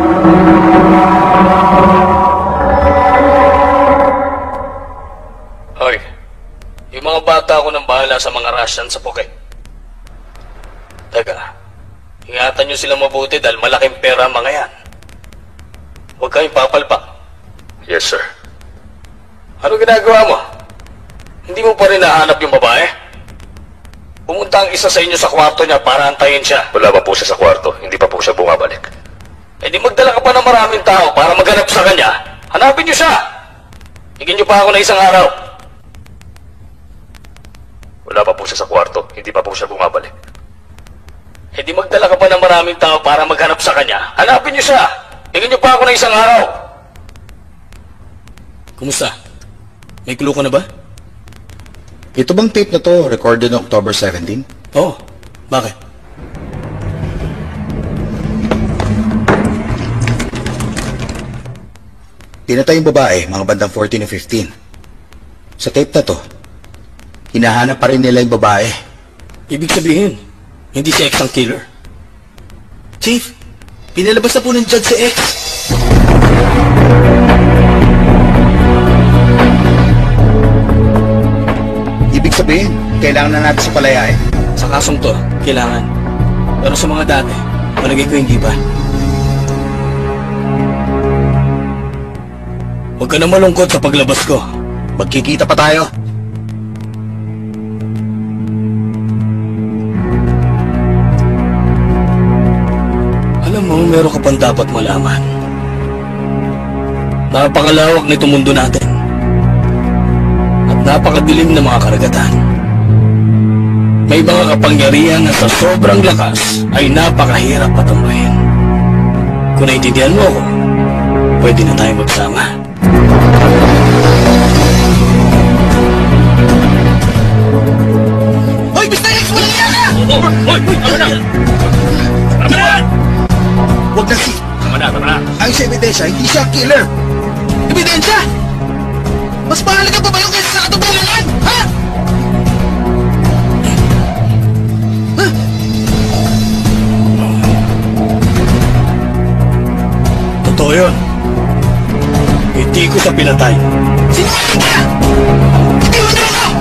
Hoy, yung mga bata ko nang bahala sa mga Russian sa Phuket. Teka, ingatan nyo sila mabuti dahil malaking pera ang mga yan. Huwag kayong papalpak. Yes, sir. Ano ginagawa mo? Hindi mo pa rin nahanap yung babae? Pumunta ang isa sa inyo sa kwarto niya para antayin siya. Wala pa po siya sa kwarto. Hindi pa po siya bumabalik. Eh di magdala ka pa ng maraming tao para maghanap sa kanya. Hanapin niyo siya! Higin niyo pa ako na isang araw. Wala pa po siya sa kwarto. Hindi pa po siya bumabalik. Eh di magdala ka pa ng maraming tao para maghanap sa kanya. Hanapin niyo siya! Higin niyo pa ako na isang araw. Kumusta? May clue ka na ba? Ito bang tape na to recorded on October seventeenth? Oo. Bakit? Pinatay yung babae, mga bandang fourteen o fifteen. Sa tape na to, hinahanap pa rin nila yung babae. Ibig sabihin, hindi si X ang killer. Chief, pinalabas na po ng judge si X. Ibig sabihin, kailangan na natin siya palayain. Sa kasong to, kailangan. Pero sa mga dati, palagay ko hindi pa. Huwag ka na malungkot sa paglabas ko. Magkikita pa tayo. Alam mo, meron ka pang dapat malaman. Napakalawak nito mundo natin. At napakadilim ng mga karagatan. May mga kapangyarihan na sa sobrang lakas ay napakahirap patumbahin. Kung naiintindihan mo ako, pwede na tayong magsama. Hoy, mister X, walang iya ka! Hoy! Hoy! Tama na! Tama na! Huwag na si... Tama na! Tama na! Ang sa ebidensya, hindi siya ang killer. Ebidensya! Mas mahalaga pa ba yung kaysa sa katotohanan? Ha? Totoo yun. Hindi ko siya pinatay. Sinungaling ka! Hindi mo naman ako!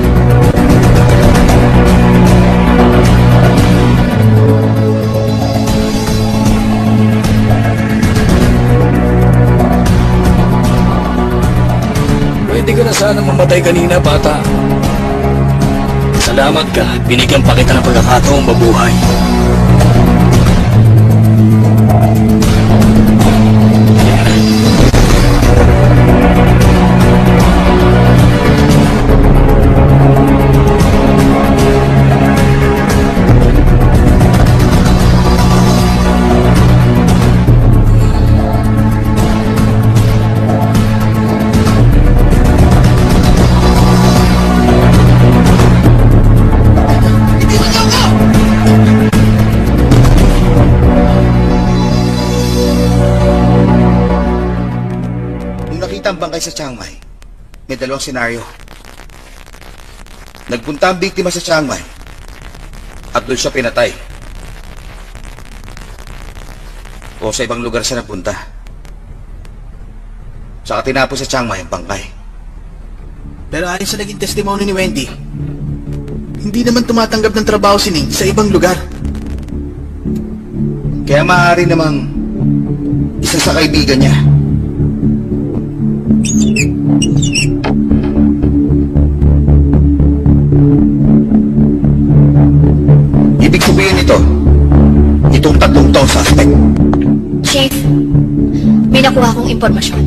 Pwede ka na sana mamatay kanina, bata. Salamat ka. Binigyan pa kita ng pagkakataong mabuhay. Ang bangkay sa Chiang Mai, may dalawang senaryo. Nagpunta ang biktima sa Chiang Mai at doon siya pinatay. O sa ibang lugar siya nagpunta. Saka tinapos sa Chiang Mai ang bangkay. Pero ayon sa naging testimony ni Wendy, hindi naman tumatanggap ng trabaho si Ning sa ibang lugar. Kaya maaari namang isa sa kaibigan niya. Ibig sabihin nito, itong tatlong to suspect. Chief, may nakuha akong impormasyon.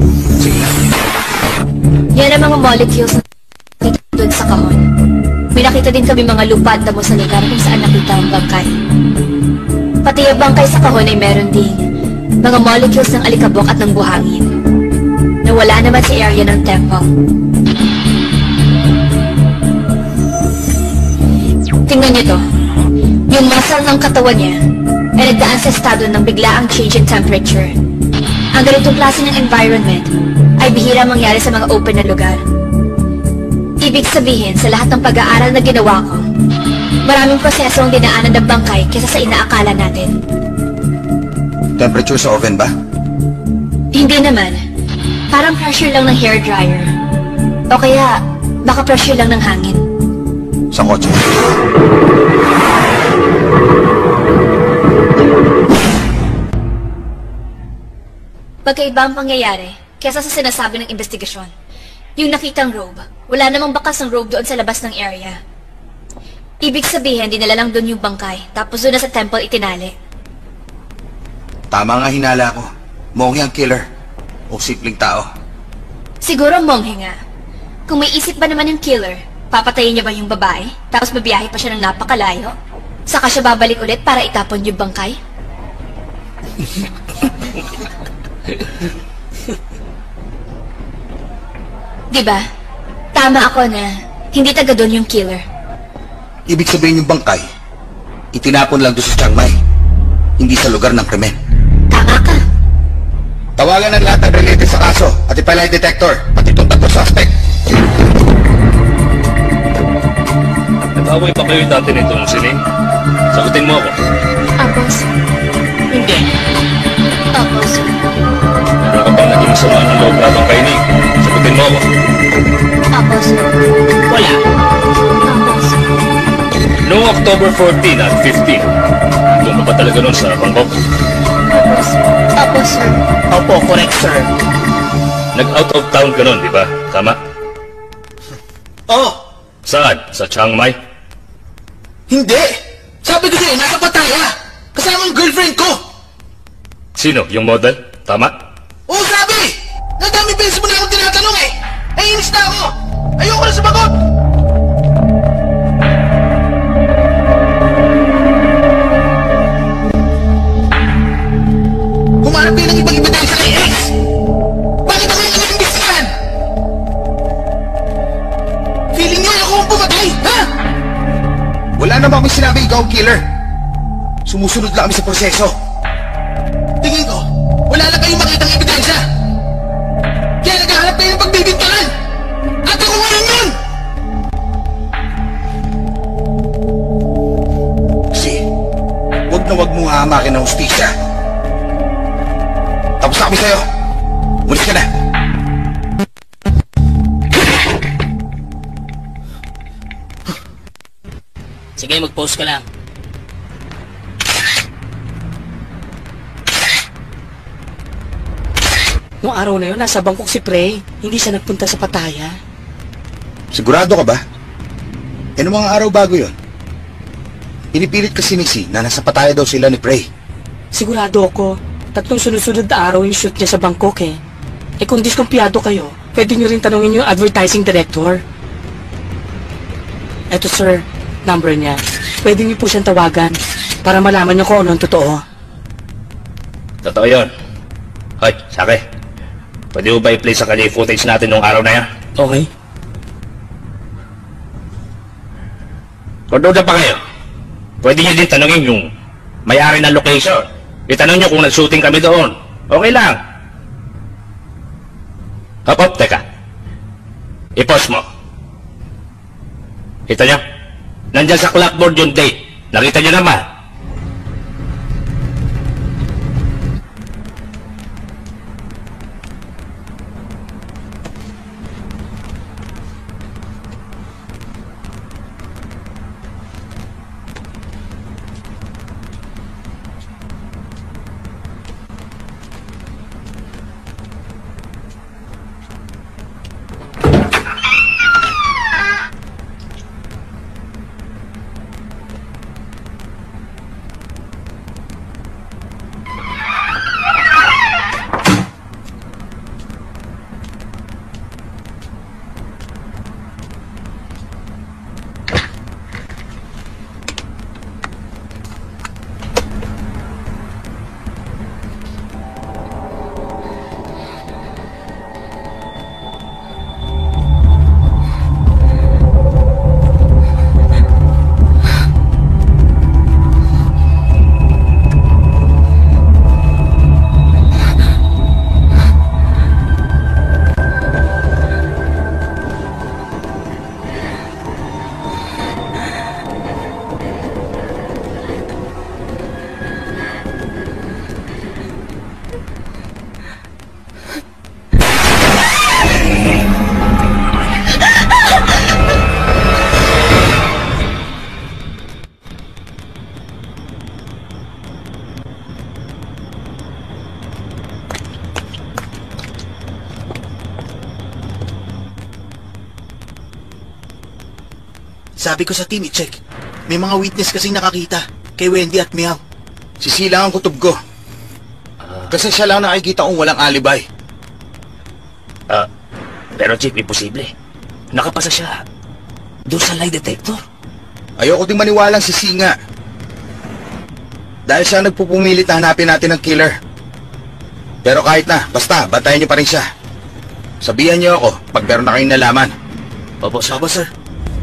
Yan ang mga molecules na nakita doon sa kahon. May nakita din kami mga lupa at damo sa lugar kung saan nakita ang bangkay. Pati ang bangkay sa kahon ay meron ding mga molecules ng alikabok at ng buhangin. Nawala naman sa area ng temple. Tingnan niyo to. Yung muscle ng katawan niya ay nagdaan sa estado ng biglaang change in temperature. Ang ganitong klase ng environment ay bihira mangyari sa mga open na lugar. Ibig sabihin, sa lahat ng pag-aaral na ginawa ko, maraming proseso ang dinaanan ng bangkay kaysa sa inaakala natin. Temperature sa oven ba? Hindi naman. Parang pressure lang ng hair dryer. O kaya, baka pressure lang ng hangin. Sa kotse. Pagkaiba ang pangyayari kaysa sa sinasabi ng investigasyon. Yung nakitang robe, wala namang bakas ng robe doon sa labas ng area. Ibig sabihin, dinala lang doon yung bangkay, tapos doon na sa temple itinali. Tama nga hinala ko. Monghe ang killer. O simpleng tao. Siguro monghe nga. Kung may isip ba naman yung killer, papatayin niya ba yung babae, tapos babiyahe pa siya ng napakalayo? Saka siya babalik ulit para itapon yung bangkay? Diba? Tama ako na hindi taga doon yung killer. Ibig sabihin yung bangkay, itinapon lang doon sa Chiang Mai, hindi sa lugar ng krimen. Tama ka. Tawagan ng lahat ng related sa kaso at ipalay detector, pati itong tatlo suspect. Nag-away pa kayo dati nito ng sining? Sagutin mo ako. Apos. Hindi. Apos. Meron ka bang naging sama ng loob habang kainig? Sagutin mo ako. Apos. Wala. Apos. Noong October fourteen at fifteen, doon ka ba talaga nun sa Bangkok? Apos. Apos, sir. Opo, correct, sir. Nag-out of town ka nun, di ba? Tama? Oh, Saan? Sa Chiang Mai? hindi. Sabi ko sa'yo, nasa Pattaya. Kasama ang girlfriend ko. Sino? Yung model? Tama? Oo, sabi! Nadami beses mo na akong tinatanong eh! Ay, inis na ako! Ayoko na sumagot! Humanap kayo ng ibang ebidensya kay X! Bakit ako yung nag-imbestigahan? Feeling niyo ako ang pumatay, ha? Wala naman akong sinabi ikaw ang killer. Sumusunod lang kami sa proseso. Tingin ko, wala na kayong makitang ebidensya! Kaya naghahanap kayo ng pagbibintangan! At ako ngayon yun! Kasi, huwag na huwag mo hahamakin ng hustisya. Tapos na kami sa'yo. Mulis ka na. Sige, mag-post ka lang. Noong araw na yun, nasa Bangkok si Prey. Hindi siya nagpunta sa Pattaya. Sigurado ka ba? E noong mga araw bago yon? Pinipilit kasi ni C na nasa Pattaya daw sila ni Prey. Sigurado ako. Tatlong sunod-sunod na araw yung shoot niya sa Bangkok eh. Eh kung diskumpiyado kayo, pwede nyo rin tanungin yung advertising director. Eto sir, number niya. Pwede niyo po siyang tawagan para malaman niyo kung ano ang totoo. Totoo yun. Hoy, Sake. Pwede mo ba i-play sa kanya yung footage natin nung araw na yan? Okay? Kung doon pa kayo, pwede nyo din tanungin yung may-ari ng location. Itanong nyo kung nag-shooting kami doon. Okay lang. Hop, hop, teka. I-pause mo. Kita nyo? Nandyan sa clapboard yung date. Nakita nyo naman. Sabi ko sa team i-check. May mga witness kasing nakakita kay Wendy at Meow. Si Sila ang kutob ko. Kasi siya lang nakikita kong walang alibay. Ah, pero Chief, imposible. Nakapasa siya doon sa lie detector. Ayoko ding maniwalang si Singa. Dahil siya nagpupumilit na hanapin natin ang killer. Pero kahit na, basta, bantayan niyo pa rin siya. Sabihan niyo ako pag meron na kayong nalaman. Opo, sir. Opo, sir.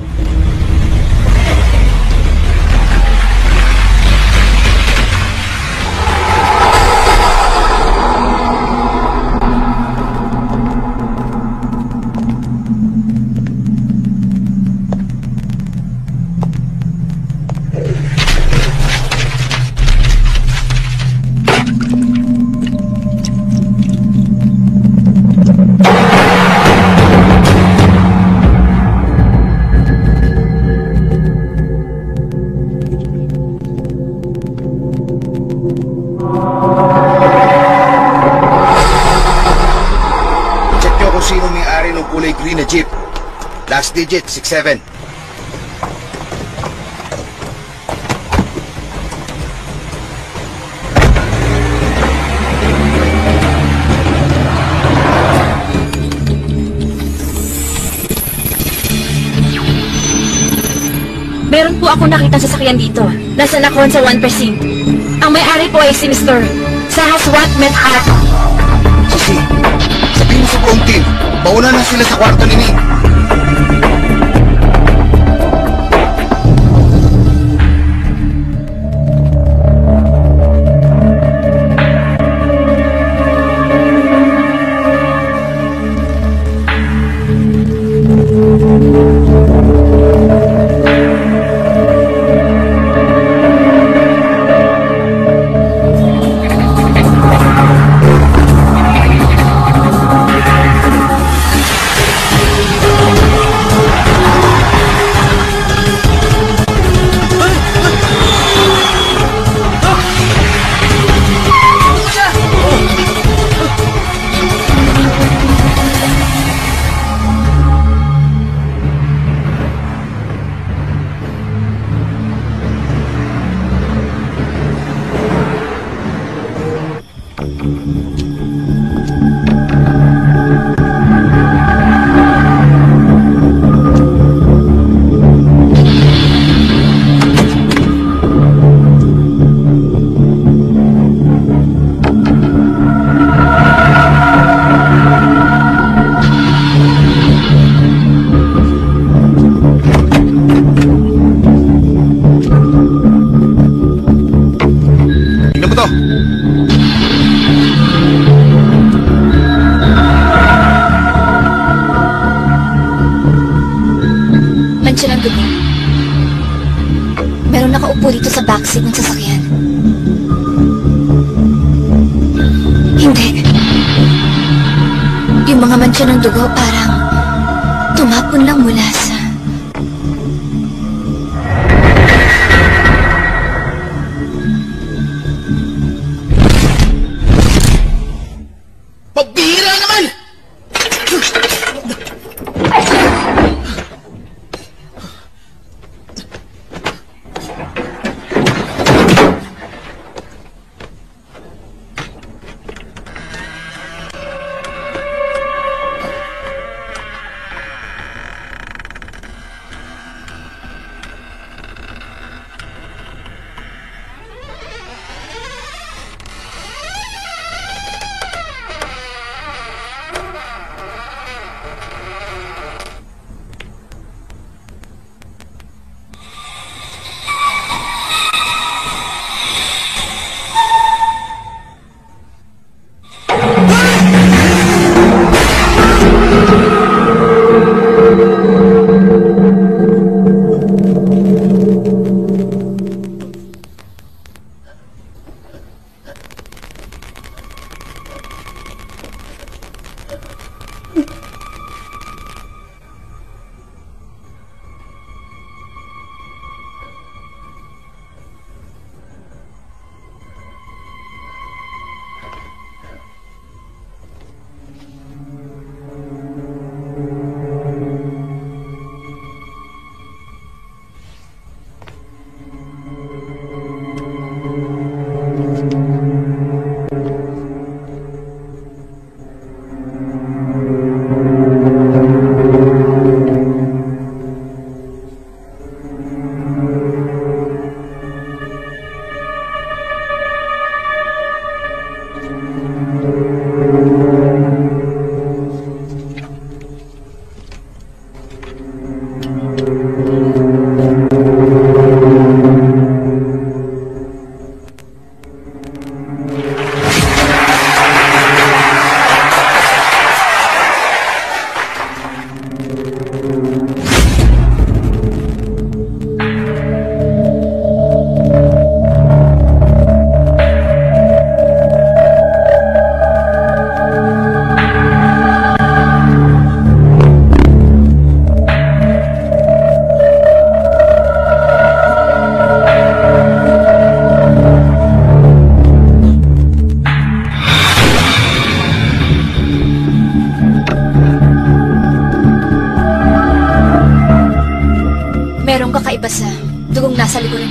Green na jeep. Last digit, six seven. Meron po ako nakita sasakyan dito. Nasa nakon sa one percent. Ang may-ari po ay si Mister Sahaswat Medhat. Sisi, sabihin mo sa buong team, mauna na sila sa kwarto ni Ning. Dito sa backseat ng sasakyan. Hindi. Yung mga mancha ng dugo parang tumapon lang mula sa... Pagbihira naman!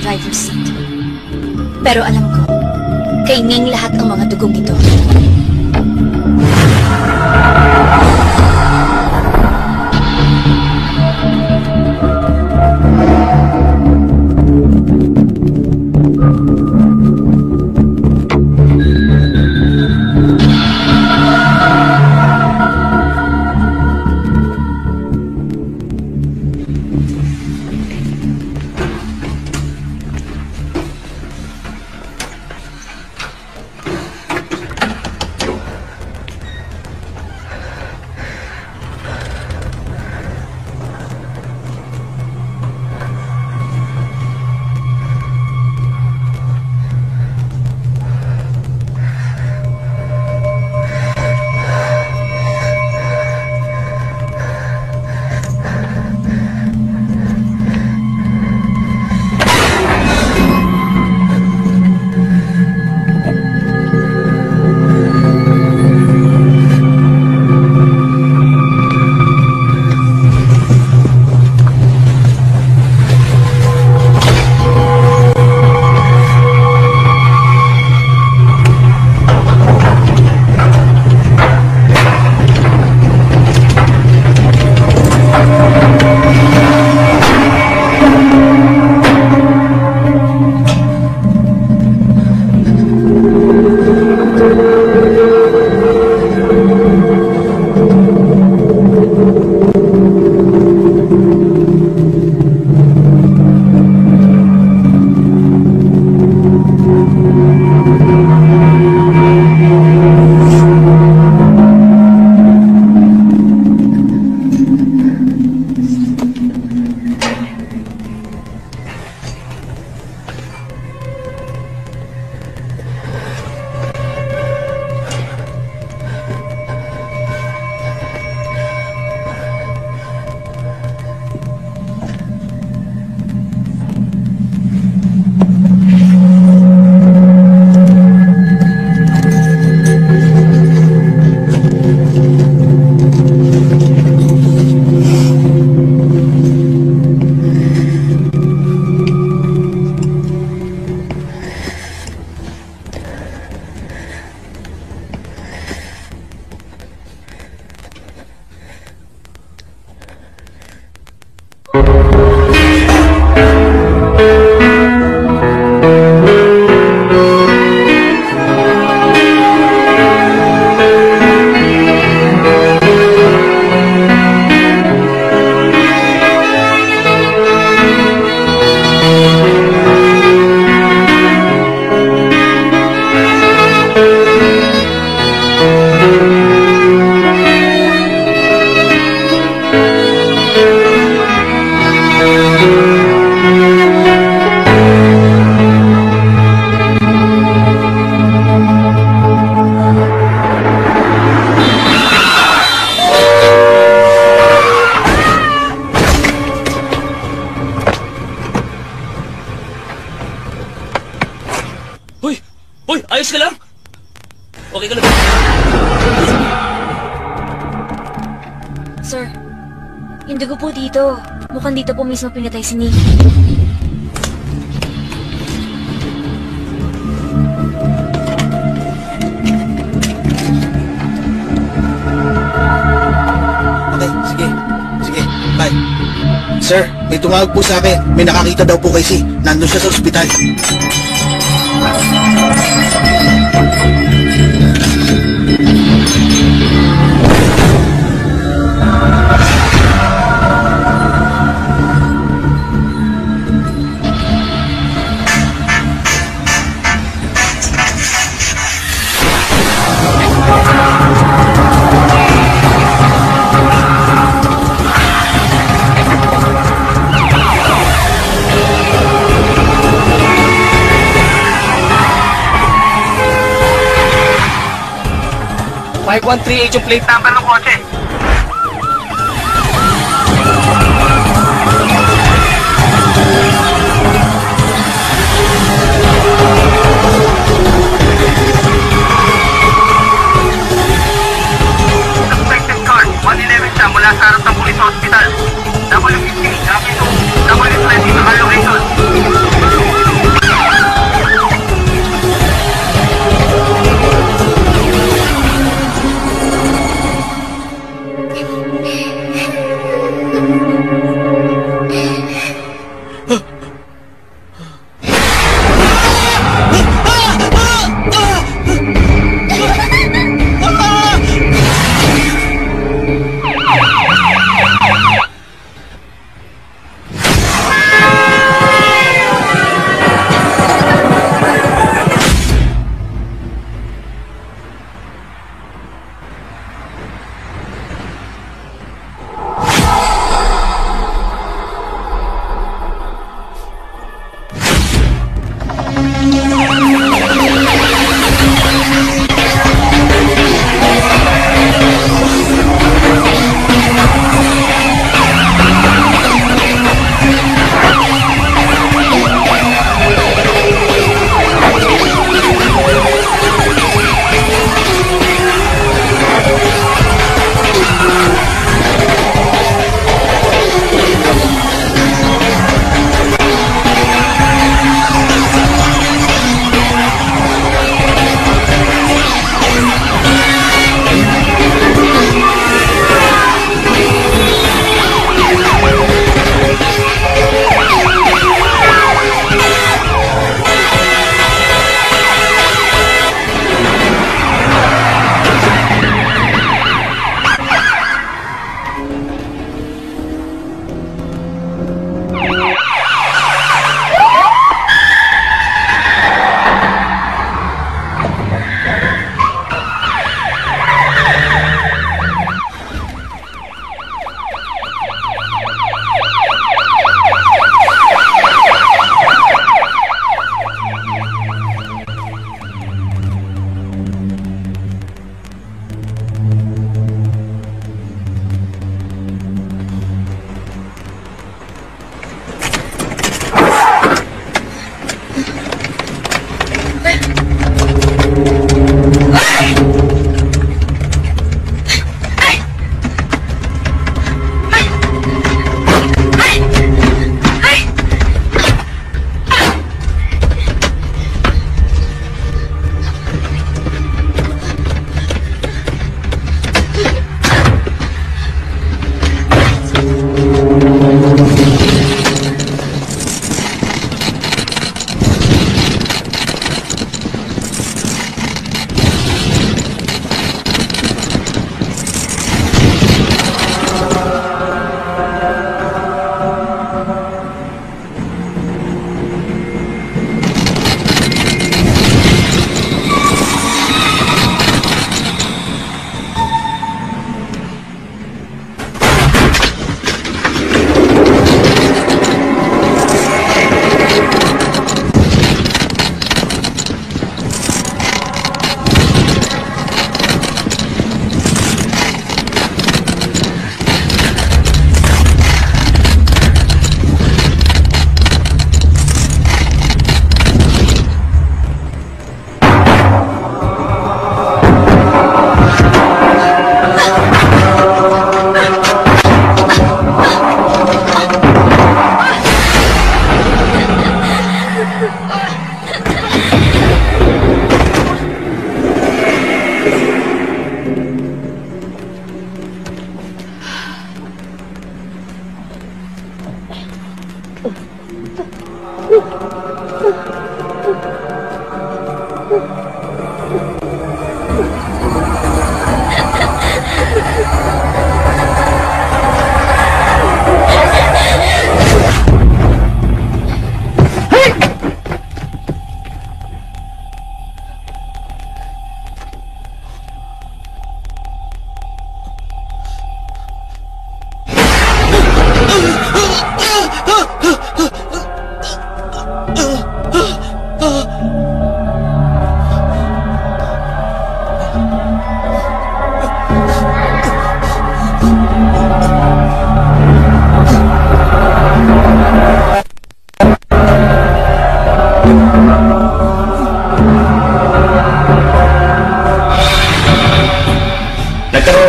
driver's seat. Pero alam ko, kay Ning lahat ang mga dugong ito. Ayos ka lang? Okay ka lang? Sir, yung dugo po dito. Mukhang dito po mismo pinatay si Nick. Okay, sige. Sige, bye. Sir, may tumawag po sa akin. May nakakita daw po kay Si. Nandun siya sa ospital. five one three eight yung plate number ng kotse. Suspected car, one eleven siya mula sa harap ng pulis hospital. W fifty, W two, W twenty, naka-location.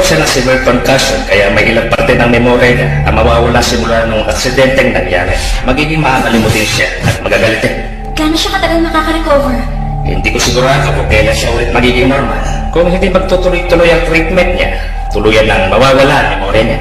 siya na severe concussion kaya may ilang parte ng memorya niya ang mawawala simula nung aksidenteng nangyari. Magiging makakalimutin siya at magagalitin. Gaano siya katagal makaka-recover? Hindi ko sigurado kung kailan siya ulit magiging normal. Kung hindi magtutuloy-tuloy ang treatment niya, tuluyan nang mawawala ang memorya niya.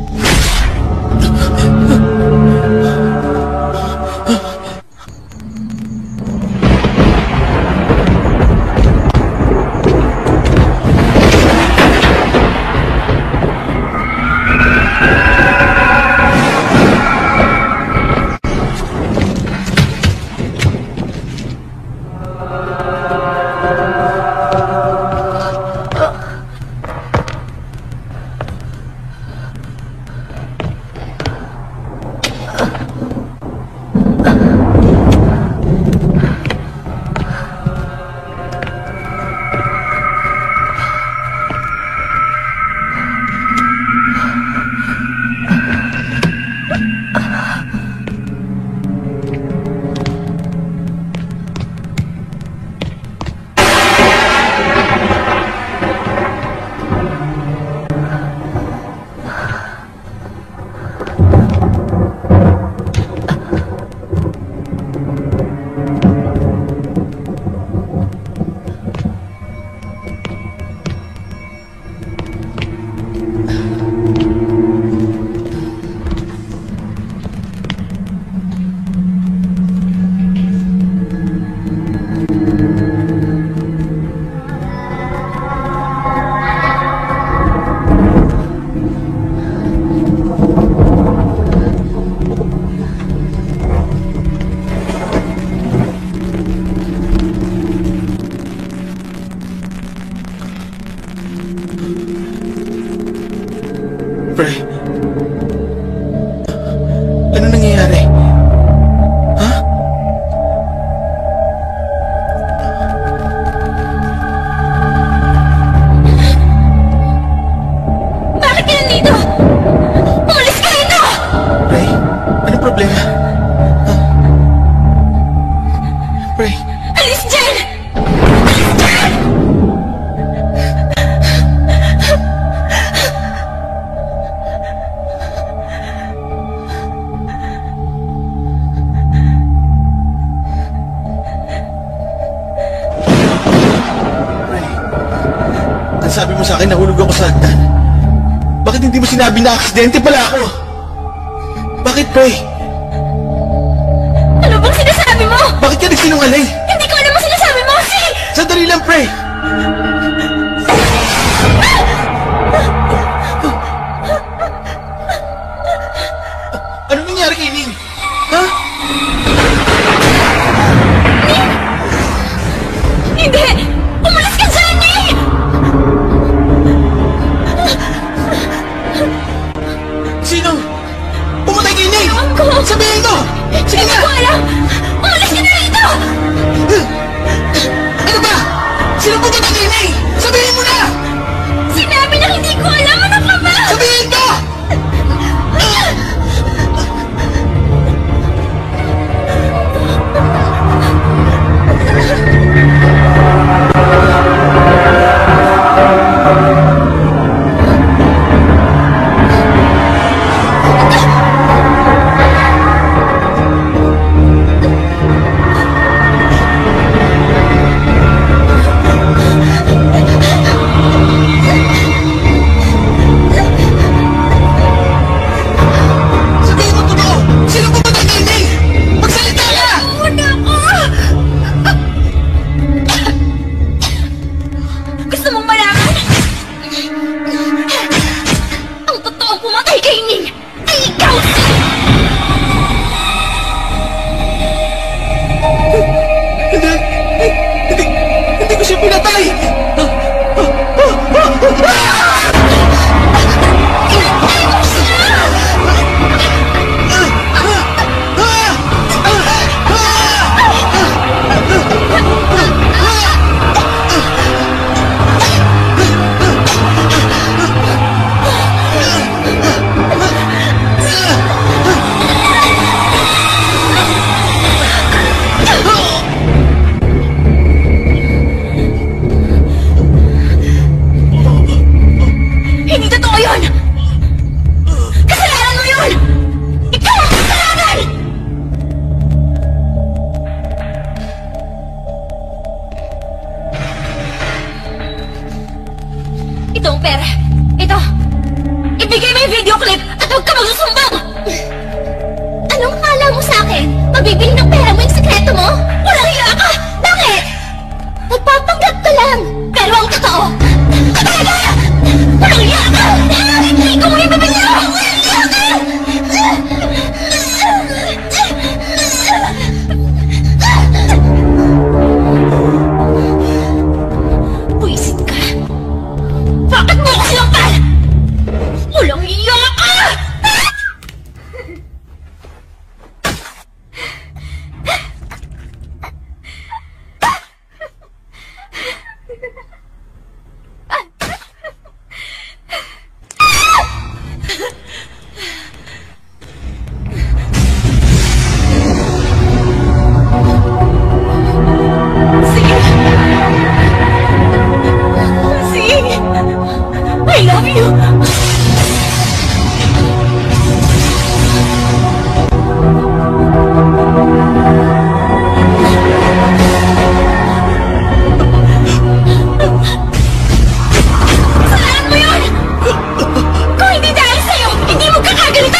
Pre, ano nangyayari? Ha? Bakit ka nandito? Umalis ka rito! Pre, ano problema? Ha? Pre, Alis dyan! sabi mo sa akin nahulog ako sa hagdan. Bakit hindi mo sinabi na aksidente pala ako? Bakit, pre? Ano bang sinasabi mo? Bakit ka nagsinungaling? Hindi ko alam ang sinasabi mo, si! Sandali lang, pre! Ano nangyari kay Ning? Ha? Ning! Hindi! Umalis ka dyan, Ning! Sino? Pumatay kay Ning! Ewan ko! Sabihin mo! Sige Hindi na! ko alam! Umalis ka na rito! Ano ba? Sino pumatay kay Ning? ang pera. Ito, ibigay mo yung video clip at huwag ka magsusumbong! Anong akala mo sa akin? Mabibili ng pera mo yung sekreto mo? Walang hiya ka! Bakit? Nagpapanggap ka lang! Pero ang totoo, talaga! Walang hiya ka! Ikaw mo yung bibili mo! Walang hiya ka! Buisit ka! Bakit mo ako sinampal? Walang hiya ka! I love you! Saan mo yun? Kung hindi dahil sa'yo, hindi mo kakaganito!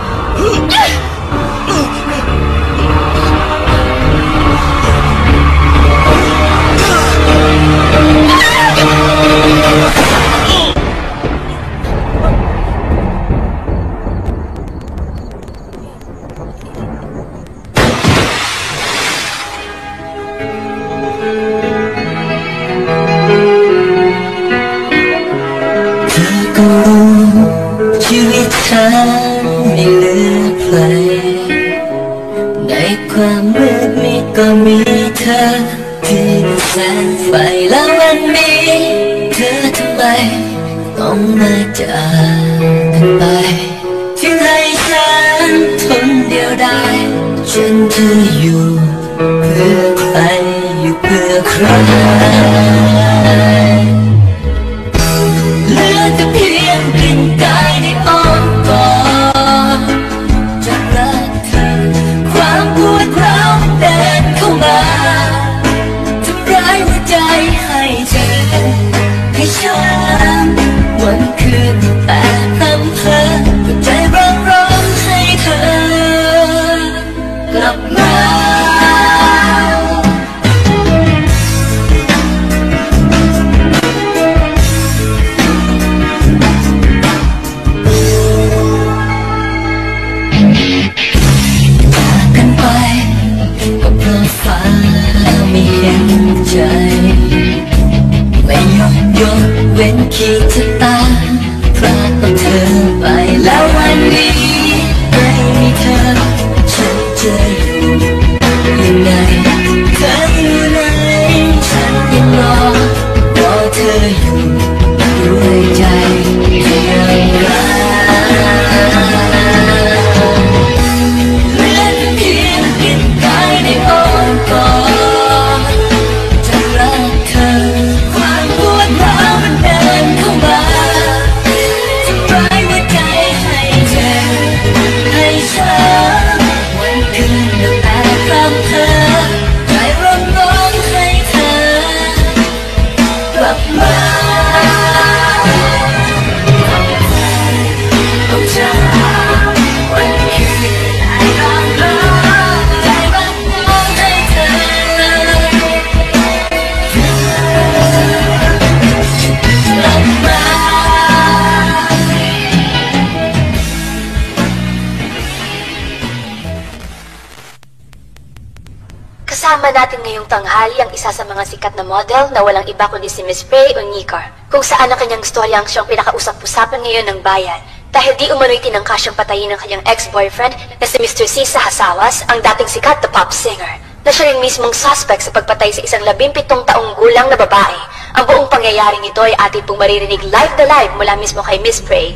Kasama natin ngayong tanghali ang isa sa mga sikat na model na walang iba kundi si Miss Prey Onyekar, kung saan ang kanyang storya ang siyang pinakausap-usapan ngayon ng bayan dahil di umano'y tinangka siyang patayin ng kanyang ex-boyfriend na si Mister Sisa Hasawas, ang dating sikat na pop singer, na siya rin mismong suspect sa pagpatay sa isang labimpitong taong gulang na babae. Ang buong pangyayaring ito ay atin pong maririnig live na live mula mismo kay Miss Prey.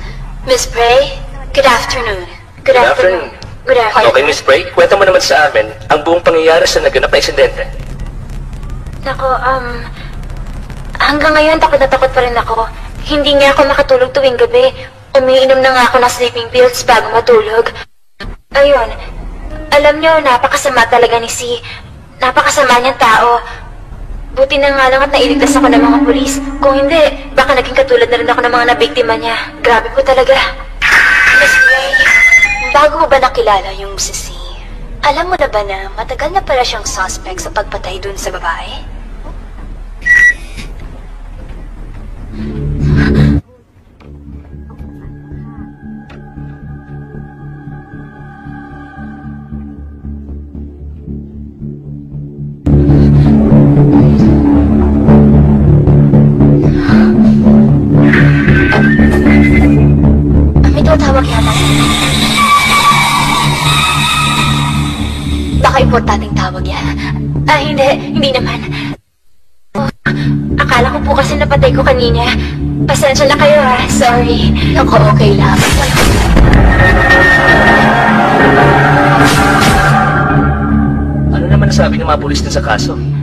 Miss Prey, good afternoon. Good, Good afternoon. afternoon. Good afternoon. Okay, Miss Prey, kwento mo naman sa amin ang buong pangyayari sa naganap na insidente. Nako, um... hanggang ngayon takot na takot pa rin ako. Hindi nga ako makatulog tuwing gabi. Umiinom na nga ako ng sleeping pills bago matulog. Ayun, alam nyo, napakasama talaga ni Si. Napakasama niyang tao. Buti na nga lang at nailigtas ako ng mga pulis. Kung hindi, baka baka naging katulad na rin ako ng mga nabiktima niya. Grabe po talaga. Miss Gray, bago mo ba nakilala yung si C? Alam mo na ba na matagal na pala siyang suspect sa pagpatay dun sa babae? May tumatawag yata. Baka importanteng tawag yan. Ah, hindi. Hindi naman. Oh, akala ko po kasi napatay ko kanina. Pasensya na kayo ha. Sorry. Naku, okay lang. Ano naman nasabi ng mga pulis na sa kaso?